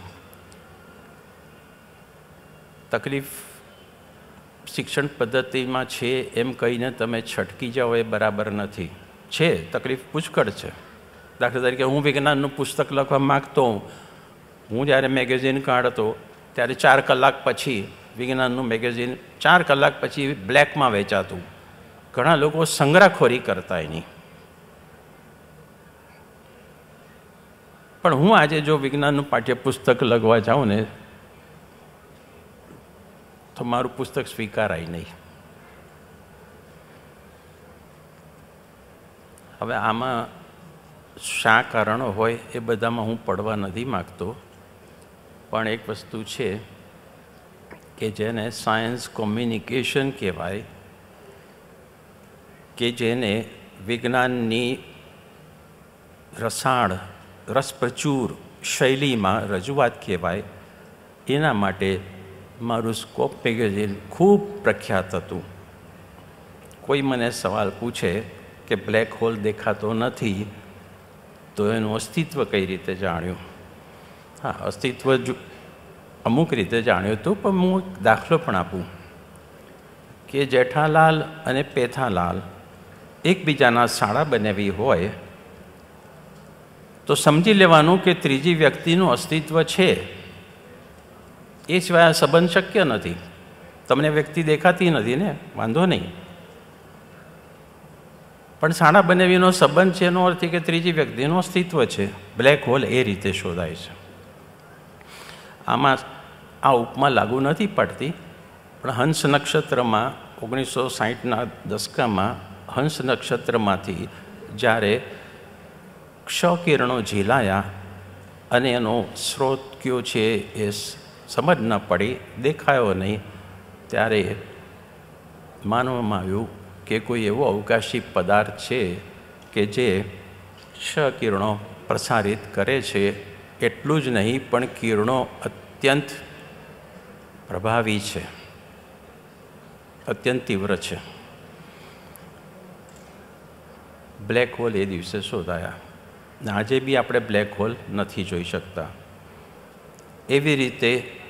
તકલીફ શિક્ષણ પદ્ધતિમાં છે એમ કહીને તમે છટકી જાઓ એ બરાબર નથી. છે તકલીફ પુષ્કળ છે. દાખલા તરીકે હું વિજ્ઞાનનું પુસ્તક લખવા માગતો હોઉં, હું જ્યારે મેગેઝિન કાઢતો ત્યારે ચાર કલાક પછી વિજ્ઞાનનું મેગેઝિન ચાર કલાક પછી બ્લેકમાં વેચાતું. ઘણા લોકો સંગ્રહખોરી કરતા એની. પણ હું આજે જો વિજ્ઞાનનું પાઠ્યપુસ્તક લખવા જાઉં ને તો મારું પુસ્તક સ્વીકારાય નહીં. હવે આમાં શા કારણો હોય એ બધામાં હું પડવા નથી માગતો, પણ એક વસ્તુ છે કે જેને સાયન્સ કોમ્યુનિકેશન કહેવાય, કે જેને વિજ્ઞાનની રસાળ રસપ્રચુર શૈલીમાં રજૂઆત કહેવાય, એના માટે મારું સ્કોપ મેગેઝિન ખૂબ પ્રખ્યાત હતું. કોઈ મને સવાલ પૂછે કે બ્લેક હોલ દેખાતો નથી તો એનું અસ્તિત્વ કઈ રીતે જાણ્યું? હા, અસ્તિત્વ જ અમુક રીતે જાણ્યું હતું, પણ હું એક દાખલો પણ આપું કે જેઠાલાલ અને પેથાલાલ એકબીજાના સાળા બનાવી હોય તો સમજી લેવાનું કે ત્રીજી વ્યક્તિનું અસ્તિત્વ છે. એ સિવાય આ સંબંધ શક્ય નથી. તમને વ્યક્તિ દેખાતી નથી ને, વાંધો નહીં, પણ સાણા બનાવીનો સંબંધ છે એનો અર્થ કે ત્રીજી વ્યક્તિનું અસ્તિત્વ છે. બ્લેક હોલ એ રીતે શોધાય છે. આમાં આ ઉપમા લાગુ નથી પડતી, પણ હંસ નક્ષત્રમાં ઓગણીસો સાહીઠના દશકામાં હંસ નક્ષત્રમાંથી જ્યારે ક્ષ-કિરણો ઝીલાયા અને એનો સ્ત્રોત કયો છે એ સમજ ન પડી, દેખાયો નહીં, ત્યારે માનવામાં આવ્યું કે કોઈ એવો અવકાશી પદાર્થ છે કે જે ક્ષ-કિરણો પ્રસારિત કરે છે. એટલું જ નહીં, પણ કિરણો અત્યંત પ્રભાવી છે, અત્યંત તીવ્ર છે. બ્લેક હોલ એ દિવસે શોધાયા. આજે બી આપણે બ્લેક હોલ નથી જોઈ શકતા. એવી રીતે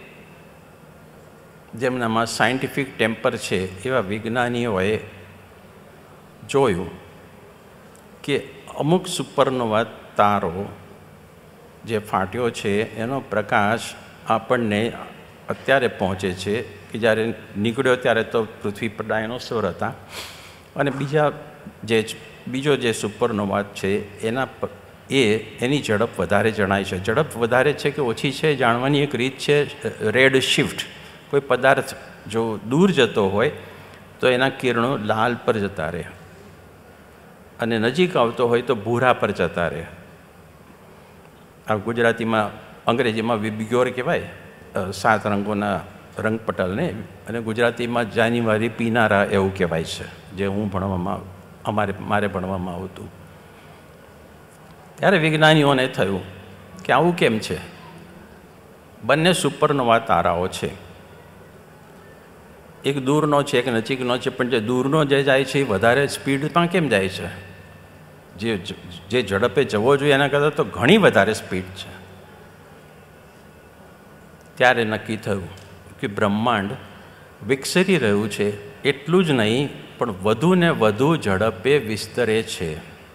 જેમનામાં સાયન્ટિફિક ટેમ્પર છે એવા વિજ્ઞાનીઓએ જોયું કે અમુક સુપરનોવા તારો જે ફાટ્યો છે એનો પ્રકાશ આપણને અત્યારે પહોંચે છે કે જ્યારે નીકળ્યો ત્યારે તો પૃથ્વી પર ડાયનોસોર હતા, અને બીજા જે બીજો જે સુપરનોવા છે એના એ એની ઝડપ વધારે જણાય છે. ઝડપ વધારે છે કે ઓછી છે જાણવાની એક રીત છે રેડ શિફ્ટ. કોઈ પદાર્થ જો દૂર જતો હોય તો એના કિરણો લાલ પર જતા રહે, અને નજીક આવતો હોય તો ભૂરા પર જતા રહે. આ ગુજરાતીમાં અંગ્રેજીમાં વિબ્ગ્યોર કહેવાય, સાત રંગોના રંગપટલને, અને ગુજરાતીમાં જાન્યુઆરી પીનારા એવું કહેવાય છે, જે હું ભણવામાં અમારે મારે ભણવામાં આવતું. ત્યારે વિજ્ઞાનીઓને થયું કે આવું કેમ છે? બંને સુપરનોવા તારાઓ છે, એક દૂરનો છે એક નજીકનો છે, પણ જે દૂરનો જે જાય છે એ વધારે સ્પીડમાં કેમ જાય છે? જે જે ઝડપે જવો જોઈએ એના કરતાં તો ઘણી વધારે સ્પીડ છે. ત્યારે નક્કી થયું કે બ્રહ્માંડ વિકસી રહ્યું છે, એટલું જ નહીં પણ વધુ ને વધુ ઝડપે વિસ્તરે છે.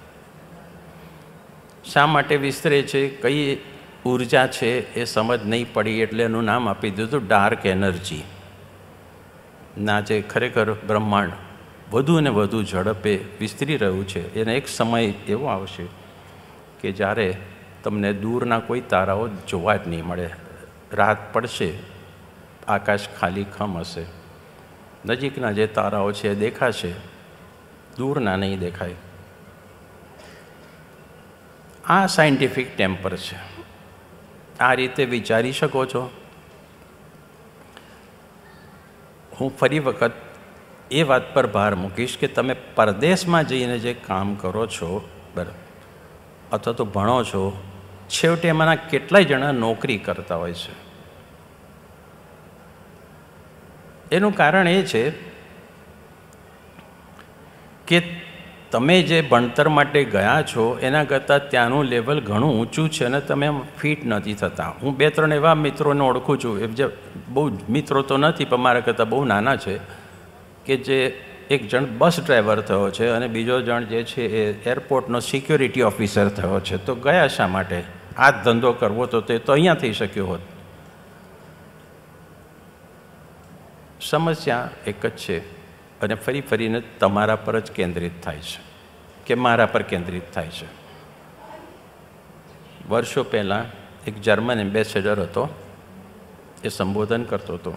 શા માટે વિસ્તરે છે, કઈ ઉર્જા છે એ સમજ નહીં પડી, એટલે એનું નામ આપી દીધું ડાર્ક એનર્જી. ના, જે ખરેખર બ્રહ્માંડ વધુ ને વધુ ઝડપે વિસ્તરી રહ્યું છે, એને એક સમય એવો આવશે કે જ્યારે તમને દૂરના કોઈ તારાઓ જોવા જ નહીં મળે. રાત પડશે, આકાશ ખાલી ખમ હશે, નજીકના જે તારાઓ છે એ દેખાશે, દૂરના નહીં દેખાય. આ સાયન્ટિફિક ટેમ્પર છે. આ રીતે વિચારી શકો છો. હું ફરી વખત એ વાત પર ભાર મૂકીશ કે તમે પરદેશમાં જઈને જે કામ કરો છો બરાબર, અથવા તો ભણો છો, છેવટે એમાંના કેટલાય જણા નોકરી કરતા હોય છે. એનું કારણ એ છે કે તમે જે ભણતર માટે ગયા છો એના કરતાં ત્યાંનું લેવલ ઘણું ઊંચું છે અને તમે ફિટ નથી થતા. હું બે ત્રણ એવા મિત્રોને ઓળખું છું, એ જે બહુ મિત્રો તો નથી પણ મારા કરતાં બહુ નાના છે, કે જે એક જણ બસ ડ્રાઈવર થયો છે અને બીજો જણ જે છે એ એરપોર્ટનો સિક્યોરિટી ઓફિસર થયો છે. તો ગયા શા માટે? આ જ ધંધો કરવો તો તે તો અહીંયા થઈ શક્યો હોત. સમસ્યા એક જ છે, અને ફરી ફરીને તમારા પર જ કેન્દ્રિત થાય છે કે મારા પર કેન્દ્રિત થાય છે. વર્ષો પહેલાં એક જર્મન એમ્બેસેડર હતો, એ સંબોધન કરતો હતો.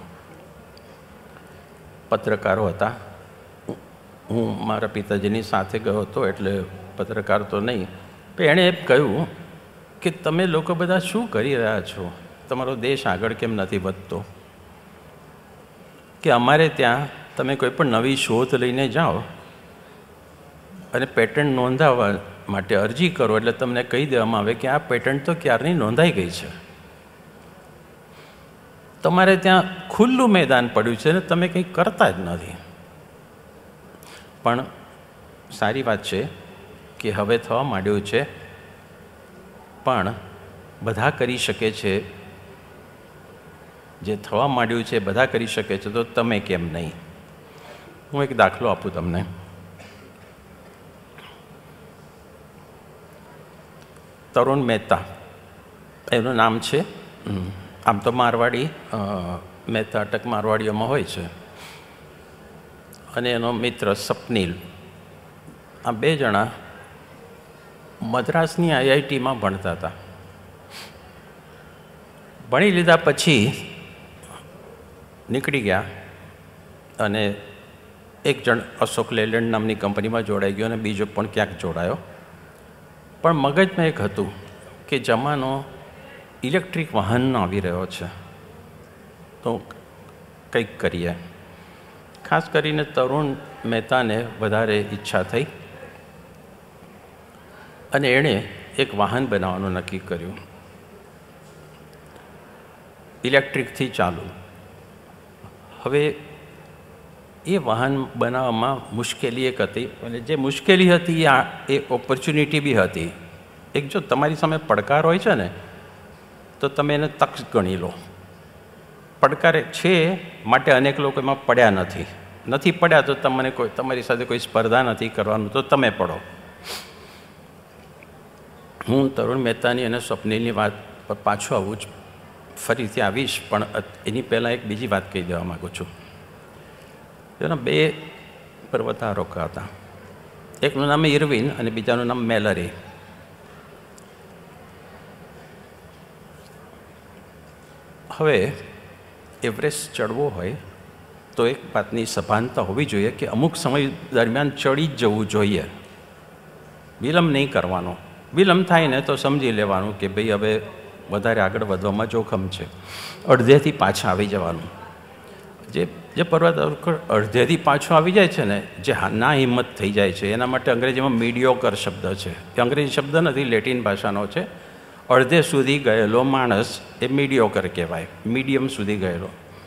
પત્રકારો હતા, હું મારા પિતાજીની સાથે ગયો હતો એટલે પત્રકાર તો નહીં, પણ એણે એમ કહ્યું કે તમે લોકો બધા શું કરી રહ્યા છો? તમારો દેશ આગળ કેમ નથી વધતો? કે અમારે ત્યાં તમે કોઈ પણ નવી શોધ લઈને જાઓ અને પેટન્ટ નોંધાવવા માટે અરજી કરો એટલે તમને કહી દેવામાં આવે કે આ પેટન્ટ તો ક્યારની નોંધાઈ ગઈ છે. તમારે ત્યાં ખુલ્લું મેદાન પડ્યું છે ને તમે કંઈ કરતા જ નથી. પણ સારી વાત છે કે હવે થવા માંડ્યું છે, પણ બધા કરી શકે છે. જે થવા માંડ્યું છે બધા કરી શકે છે, તો તમે કેમ નહીં? હું એક દાખલો આપું તમને. તરુણ મહેતા એનું નામ છે. આમ તો મારવાડી, મહેતા અટક મારવાડીઓમાં હોય છે, અને એનો મિત્ર સપનીલ. આ બે જણા મદ્રાસની આઈઆઈટીમાં ભણતા હતા. ભણી લીધા પછી નીકળી ગયા અને એક જણ અશોક લેલેન્ડ નામની કંપનીમાં જોડાઈ ગયો અને બીજો પણ ક્યાંક જોડાયો. પણ મગજમાં એક હતું કે જમાનો ઇલેક્ટ્રિક વાહનનો આવી રહ્યો છે, તો કંઈક કરીએ. ખાસ કરીને તરુણ મહેતાને વધારે ઈચ્છા થઈ અને એણે એક વાહન બનાવવાનું નક્કી કર્યું, ઇલેક્ટ્રિકથી ચાલુ. હવે એ વાહન બનાવવામાં મુશ્કેલી એક હતી, અને જે મુશ્કેલી હતી આ એ ઓપોર્ચ્યુનિટી બી હતી. એક જો તમારી સામે પડકાર હોય છે ને તો તમે એને તક ગણી લો. પડકાર છે માટે અનેક લોકો એમાં પડ્યા નથી. નથી પડ્યા તો તમને કોઈ તમારી સાથે કોઈ સ્પર્ધા નથી કરવાનું, તો તમે પડો. હું તરુણ મહેતાની અને સ્વપ્નિલની વાત પર પાછું આવું જ ફરીથી આવીશ, પણ એની પહેલાં એક બીજી વાત કહી દેવા માગું છું. એના બે પર્વતારોહક હતા. એકનું નામ ઇરવિન અને બીજાનું નામ મેલરી. હવે એવરેસ્ટ ચડવો હોય તો એક વાતની સભાનતા હોવી જોઈએ કે અમુક સમય દરમિયાન ચડી જ જવું જોઈએ, વિલંબ નહીં કરવાનો. વિલંબ થાય ને તો સમજી લેવાનું કે ભાઈ હવે વધારે આગળ વધવામાં જોખમ છે, અડધેથી પાછા આવી જવાનું. જે જે પર્વતારોહક અડધેથી પાછો આવી જાય છે ને, જે ના હિંમત થઈ જાય છે, એના માટે અંગ્રેજીમાં મીડિયોકર શબ્દ છે. એ અંગ્રેજી શબ્દ નથી, લેટિન ભાષાનો છે. અડધે સુધી ગયેલો માણસ એ મીડિયોકર કહેવાય, મીડિયમ સુધી ગયેલો.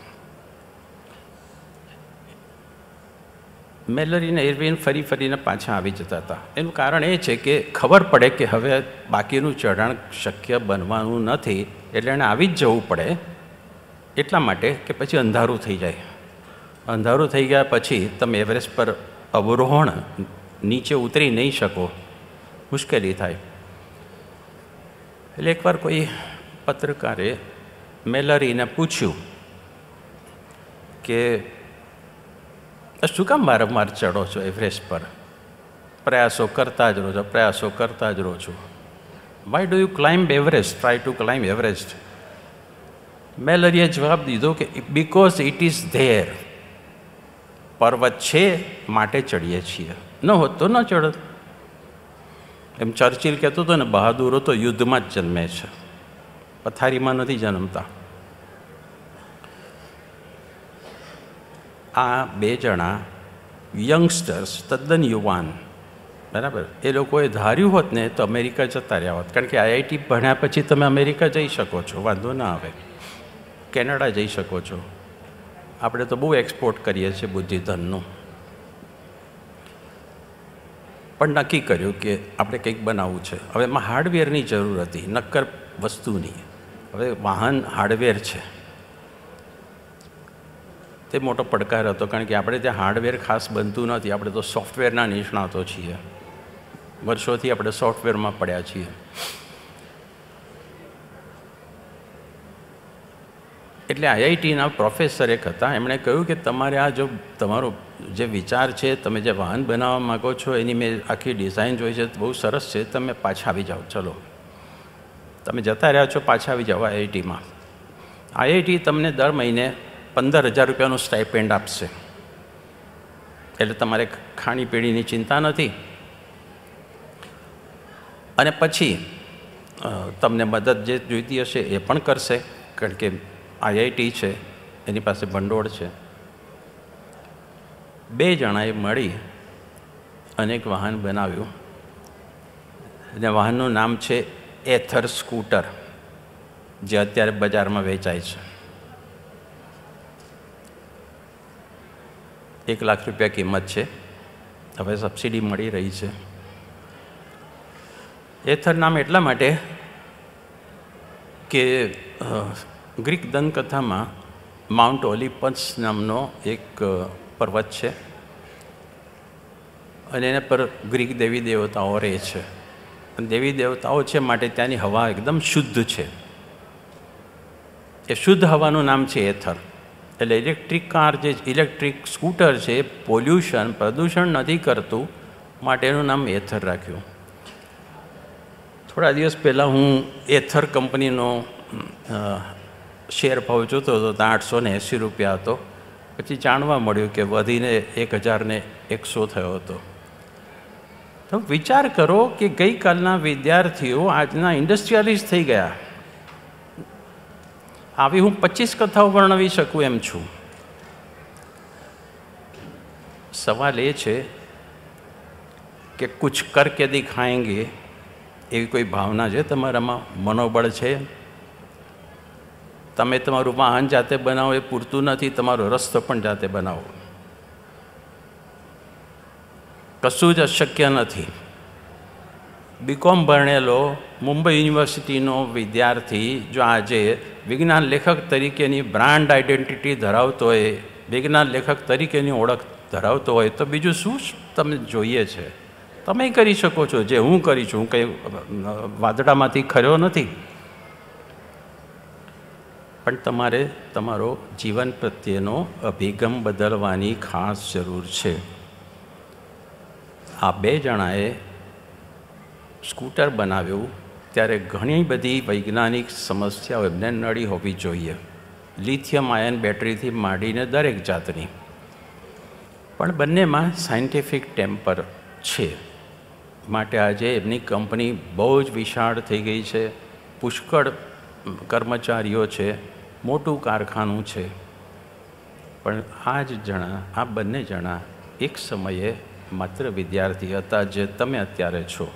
મેલરી અને ઇરવિન ફરી ફરીને પાછા આવી જતા હતા. એનું કારણ એ છે કે ખબર પડે કે હવે બાકીનું ચઢાણ શક્ય બનવાનું નથી, એટલે એને આવી જ જવું પડે. એટલા માટે કે પછી અંધારું થઈ જાય. અંધારું થઈ ગયા પછી તમે એવરેસ્ટ પર અવરોહણ નીચે ઉતરી નહીં શકો, મુશ્કેલી થાય. એટલે એકવાર કોઈ પત્રકારે મેલરીને પૂછ્યું કે શું કામ વારંવાર ચડો છો એવરેસ્ટ પર, પ્રયાસો કરતા જ રહો છો, પ્રયાસો કરતા જ રહો છો. Why do you climb Everest, try to climb Everest? મેલરીએ જવાબ દીધો કે બિકોઝ ઇટ ઇઝ ધેર. પર્વત છે માટે ચડીએ છીએ, ન હોત તો ન ચડત. એમ ચર્ચિલ કહેતો હતો ને, બહાદુરો તો યુદ્ધમાં જ જન્મે છે, પથારીમાં નથી જન્મતા. આ બે જણા યંગસ્ટર્સ, તદ્દન યુવાન, બરાબર, એ લોકોએ ધાર્યું હોત ને તો અમેરિકા જતા રહ્યા હોત. કારણ કે આઈઆઈટી ભણ્યા પછી તમે અમેરિકા જઈ શકો છો, વાંધો ના આવે. કેનેડા જઈ શકો છો. આપણે તો બહુ એક્સપોર્ટ કરીએ છીએ બુદ્ધિધનનું. પણ નક્કી કર્યું કે આપણે કંઈક બનાવવું છે. હવે એમાં હાર્ડવેરની જરૂર હતી, નક્કર વસ્તુની. હવે વાહન હાર્ડવેર છે, તે મોટો પડકાર હતો. કારણ કે આપણે ત્યાં હાર્ડવેર ખાસ બનતું નથી, આપણે તો સોફ્ટવેરના નિષ્ણાતો છીએ. વર્ષોથી આપણે સોફ્ટવેરમાં પડ્યા છીએ. એટલે આઈઆઈટીના પ્રોફેસર એક હતા, એમણે કહ્યું કે તમારે આ જો તમારો જે વિચાર છે, તમે જે વાહન બનાવવા માગો છો, એની મેં આખી ડિઝાઇન જોઈ છે, બહુ સરસ છે, તમે પાછા આવી જાઓ. ચલો, તમે જતા રહ્યા છો, પાછા આવી જાઓ આઈઆઈટીમાં. આઈઆઈટી તમને દર મહિને પંદર હજાર રૂપિયાનું સ્ટાઇપેન્ડ આપશે, એટલે તમારે ખાણીપીણીની ચિંતા નથી. અને પછી તમને મદદ જે જોઈતી હશે એ પણ કરશે, કારણ કે આઈઆઈટી છે, એની પાસે ભંડોળ છે. બે જણાએ મળી અને એક વાહન બનાવ્યું, અને વાહનનું નામ છે એથર સ્કૂટર, જે અત્યારે બજારમાં વેચાય છે. એક લાખ રૂપિયા કિંમત છે, હવે સબસિડી મળી રહી છે. એથર નામ એટલા માટે કે ગ્રીક દંતકથામાં માઉન્ટ ઓલિમ્પસ નામનો એક પર્વત છે, અને એના પર ગ્રીક દેવી દેવતાઓ રહે છે. અને દેવી દેવતાઓ છે માટે ત્યાંની હવા એકદમ શુદ્ધ છે. એ શુદ્ધ હવાનું નામ છે એથર. એટલે ઇલેક્ટ્રિક કાર, જે ઇલેક્ટ્રિક સ્કૂટર છે, એ પોલ્યુશન, પ્રદૂષણ નથી કરતું, માટે એનું નામ એથર રાખ્યું. થોડા દિવસ પહેલાં હું એથર કંપનીનો શેર ભાવ જોતો હતો, તો આઠસો ને એંસી રૂપિયા હતો. પછી જાણવા મળ્યું કે વધીને એક હજાર ને એકસો થયો હતો. તો વિચાર કરો કે ગઈકાલના વિદ્યાર્થીઓ આજના ઇન્ડસ્ટ્રીયાલિસ્ટ થઈ ગયા. આવી હું પચીસ કથાઓ વર્ણવી શકું એમ છું. સવાલ એ છે કે કુછ કર કે દિખાએંગે એવી કોઈ ભાવના છે તમારામાં, મનોબળ છે? તમે તમારું વાહન જાતે બનાવો એ પૂરતું નથી, તમારો રસ્તો પણ જાતે બનાવો. કશું જ અશક્ય નથી. બીકોમ ભણેલો મુંબઈ યુનિવર્સિટીનો વિદ્યાર્થી જો આજે વિજ્ઞાન લેખક તરીકેની બ્રાન્ડ આઇડેન્ટિટી ધરાવતો હોય, વિજ્ઞાન લેખક તરીકેની ઓળખ ધરાવતો હોય, તો બીજું શું તમે જોઈએ છે? તમે કરી શકો છો જે હું કરી છું. હું કંઈ વાદળામાંથી ખર્યો નથી, પણ તમારે તમારો જીવન પ્રત્યેનો અભિગમ બદલવાની ખાસ જરૂર છે. આ બે જણાએ સ્કૂટર બનાવ્યું ત્યારે ઘણી બધી વૈજ્ઞાનિક સમસ્યાઓ એમને નડી હોવી જોઈએ, લિથિયમ આયન બેટરીથી માંડીને દરેક જાતની. પણ બંનેમાં સાયન્ટિફિક ટેમ્પર છે, માટે આજે એમની કંપની બહુ જ વિશાળ થઈ ગઈ છે, પુષ્કળ કર્મચારીઓ છે, મોટું કારખાનું છે. પણ આ જ જણા, આ બંને જણા એક સમયે માત્ર વિદ્યાર્થી હતા, જે તમે અત્યારે છો.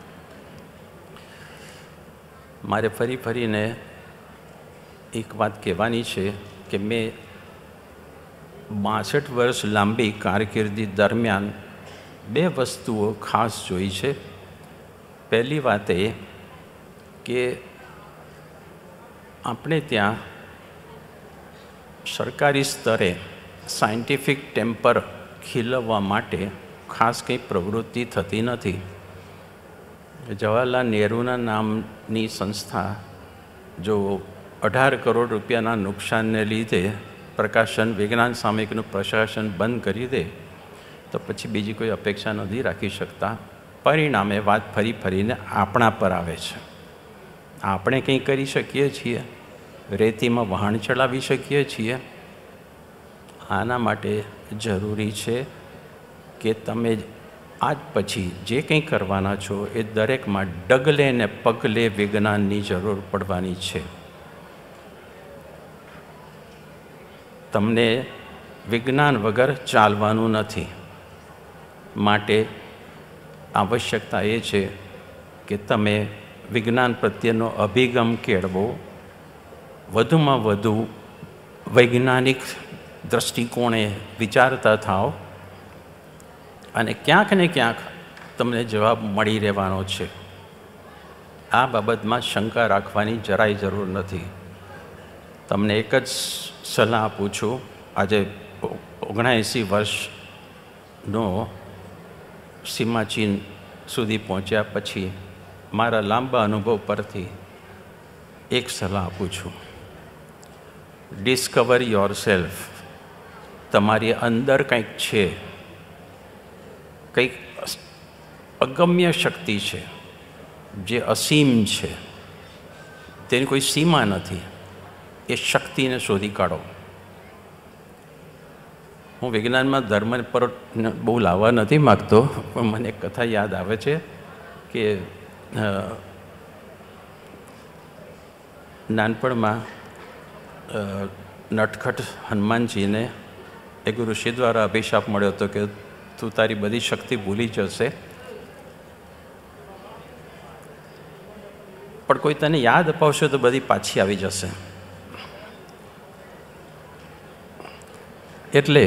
મારે ફરી ફરીને એક વાત કહેવાની છે કે મેં બાસઠ વર્ષ લાંબી કારકિર્દી દરમિયાન બે વસ્તુઓ ખાસ જોઈ છે. પહેલી વાત એ કે આપણે ત્યાં સરકારી સ્તરે સાયન્ટિફિક ટેમ્પર ખીલવવા માટે ખાસ કંઈ પ્રવૃત્તિ થતી નથી. જવાહરલાલ નહેરુના નામની સંસ્થા જો અઢાર કરોડ રૂપિયાના નુકસાનને લીધે પ્રકાશન વિજ્ઞાન સામયિકનું પ્રકાશન બંધ કરી દે તો પછી બીજી કોઈ અપેક્ષા નથી રાખી શકતા. પરિણામે વાત ફરી ફરીને આપણા પર આવે છે. આપણે કંઈ કરી શકીએ છીએ? રેતીમાં વહાણ ચલાવી શકીએ છીએ? આના માટે જરૂરી છે કે તમે આજ પછી જે કંઈ કરવાના છો એ દરેકમાં ડગલે ને પગલે વિજ્ઞાનની જરૂર પડવાની છે. તમને વિજ્ઞાન વગર ચાલવાનું નથી. માટે આવશ્યકતા એ છે કે તમે વિજ્ઞાન પ્રત્યેનો અભિગમ કેળવો, વધુમાં વધુ વૈજ્ઞાનિક દૃષ્ટિકોણે વિચારતા થાઓ, અને ક્યાંક ને ક્યાંક તમને જવાબ મળી રહેવાનો છે. આ બાબતમાં શંકા રાખવાની જરાય જરૂર નથી. તમને એક જ સલાહ આપું છું. આજે ઓગણએંસી વર્ષનો સીમાચીન સુધી પહોંચ્યા પછી મારા લાંબા અનુભવ પરથી એક સલાહ આપું છું. Discover yourself. તમારી અંદર કંઈક છે, કંઈક અગમ્ય શક્તિ છે જે અસીમ છે, તેની કોઈ સીમા નથી. એ શક્તિને શોધી કાઢો. હું વિજ્ઞાનમાં ધર્મ પર બહુ લાવવા નથી માગતો, પણ મને એક કથા યાદ આવે છે કે નાનપણમાં નટખટ હનુમાનજીને એક ઋષિ દ્વારા અભિશાપ મળ્યો હતો કે તું તારી બધી શક્તિ ભૂલી જશે, પણ કોઈ તને યાદ અપાવશે તો બધી પાછી આવી જશે. એટલે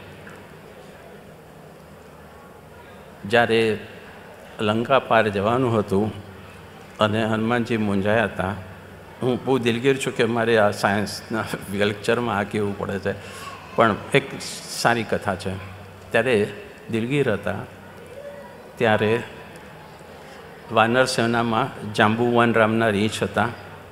જ્યારે લંકા પાર જવાનું હતું અને હનુમાનજી મૂંઝાયા હતા, હું બહુ દિલગીર છું કે મારે આ સાયન્સના લેક્ચરમાં આ કહેવું પડે છે, પણ એક સારી કથા છે. ત્યારે દિલગીર હતા ત્યારે વાનર સેનામાં જાંબુવાન રામના રીંછ હતા,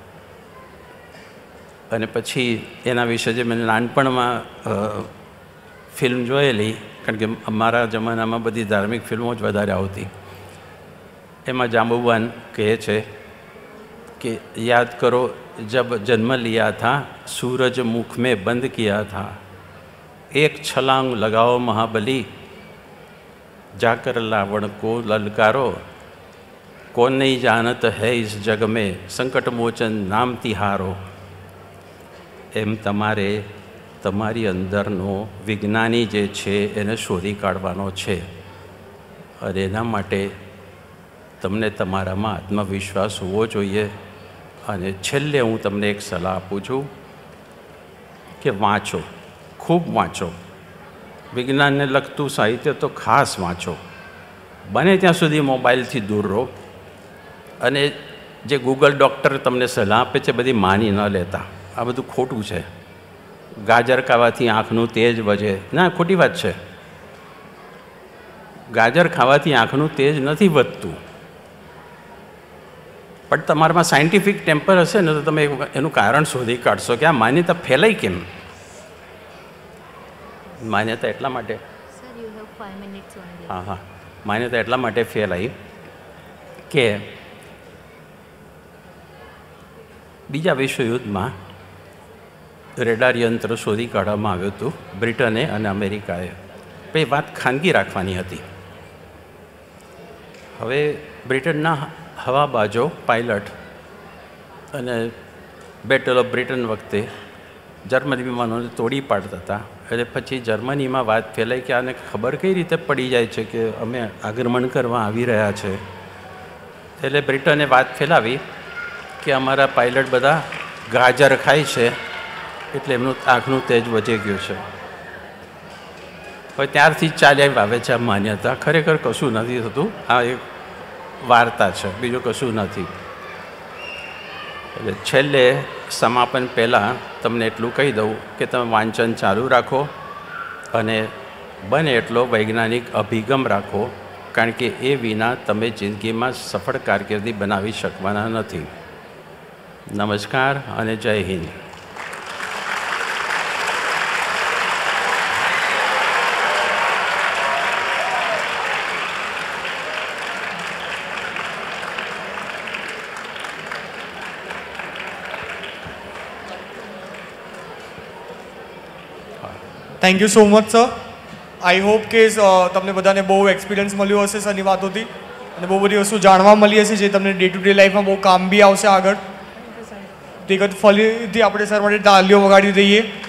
અને પછી એના વિશે જે મેં નાનપણમાં ફિલ્મ જોયેલી, કારણ કે અમારા જમાનામાં બધી ધાર્મિક ફિલ્મો જ વધારે આવતી, એમાં જાંબુવાન કહે છે कि याद करो जब जन्म लिया था सूरज मुख में बंद किया था, एक छलांग लगाओ महाबली, जाकर रावण को ललकारो, कौन नहीं जानत है इस जग में संकट मोचन नाम तिहारो. एम तमारे तमारी अंदरनो विज्ञानी जे छे एने शोधी काढवानो छे, अने एना माटे तमने तमारामां आत्मविश्वास होवो जोईए. અને છેલ્લે હું તમને એક સલાહ આપું છું કે વાંચો, ખૂબ વાંચો. વિજ્ઞાનને લગતું સાહિત્ય તો ખાસ વાંચો. બને ત્યાં સુધી મોબાઈલથી દૂર રહો. અને જે ગૂગલ ડૉક્ટર તમને સલાહ આપે છે બધી માની ન લેતા. આ બધું ખોટું છે. ગાજર ખાવાથી આંખનું તેજ વધે, ના, ખોટી વાત છે. ગાજર ખાવાથી આંખનું તેજ નથી વધતું, પણ તમારામાં સાયન્ટિફિક ટેમ્પર હશે ને તો તમે એનું કારણ શોધી કાઢશો કે આ માન્યતા ફેલાઈ કેમ. માન્યતા એટલા માટે હા હા માન્યતા એટલા માટે ફેલાઈ કે બીજા વિશ્વયુદ્ધમાં રેડાર યંત્ર શોધી કાઢવામાં આવ્યું હતું બ્રિટને અને અમેરિકાએ. એ વાત ખાનગી રાખવાની હતી. હવે બ્રિટનના હવાબાજો પાયલટ અને બેટલ ઓફ બ્રિટન વખતે જર્મની વિમાનોને તોડી પાડતા હતા. એટલે પછી જર્મનીમાં વાત ફેલાઈ કે આને ખબર કઈ રીતે પડી જાય છે કે અમે આક્રમણ કરવા આવી રહ્યા છે. એટલે બ્રિટને વાત ફેલાવી કે અમારા પાયલટ બધા ગાજર ખાય છે એટલે એમનું આંખનું તેજ વધી ગયું છે. હવે ત્યારથી જ ચાલ્યા આવે છે આ માન્યતા. ખરેખર કશું નથી થતું, આ એક વાર્તા છે, બીજું કશું નથી. એટલે છેલ્લે સમાપન પહેલાં તમને એટલું કહી દઉં કે તમે વાંચન ચાલુ રાખો અને બને એટલો વૈજ્ઞાનિક અભિગમ રાખો, કારણ કે એ વિના તમે જિંદગીમાં સફળ કારકિર્દી બનાવી શકવાના નથી. નમસ્કાર અને જય હિન્દ. Thank you so much sir. I hope કે તમને બધાને બહુ એક્સપિરિયન્સ મળ્યો હશે સરની વાતોથી અને બહુ બધી વસ્તુ જાણવા મળી હશે જે તમને ડે ટુ ડે લાઈફમાં બહુ કામ બી આવશે આગળ. તે ફરીથી આપણે સર માટે તાલીઓ વગાડી દઈએ.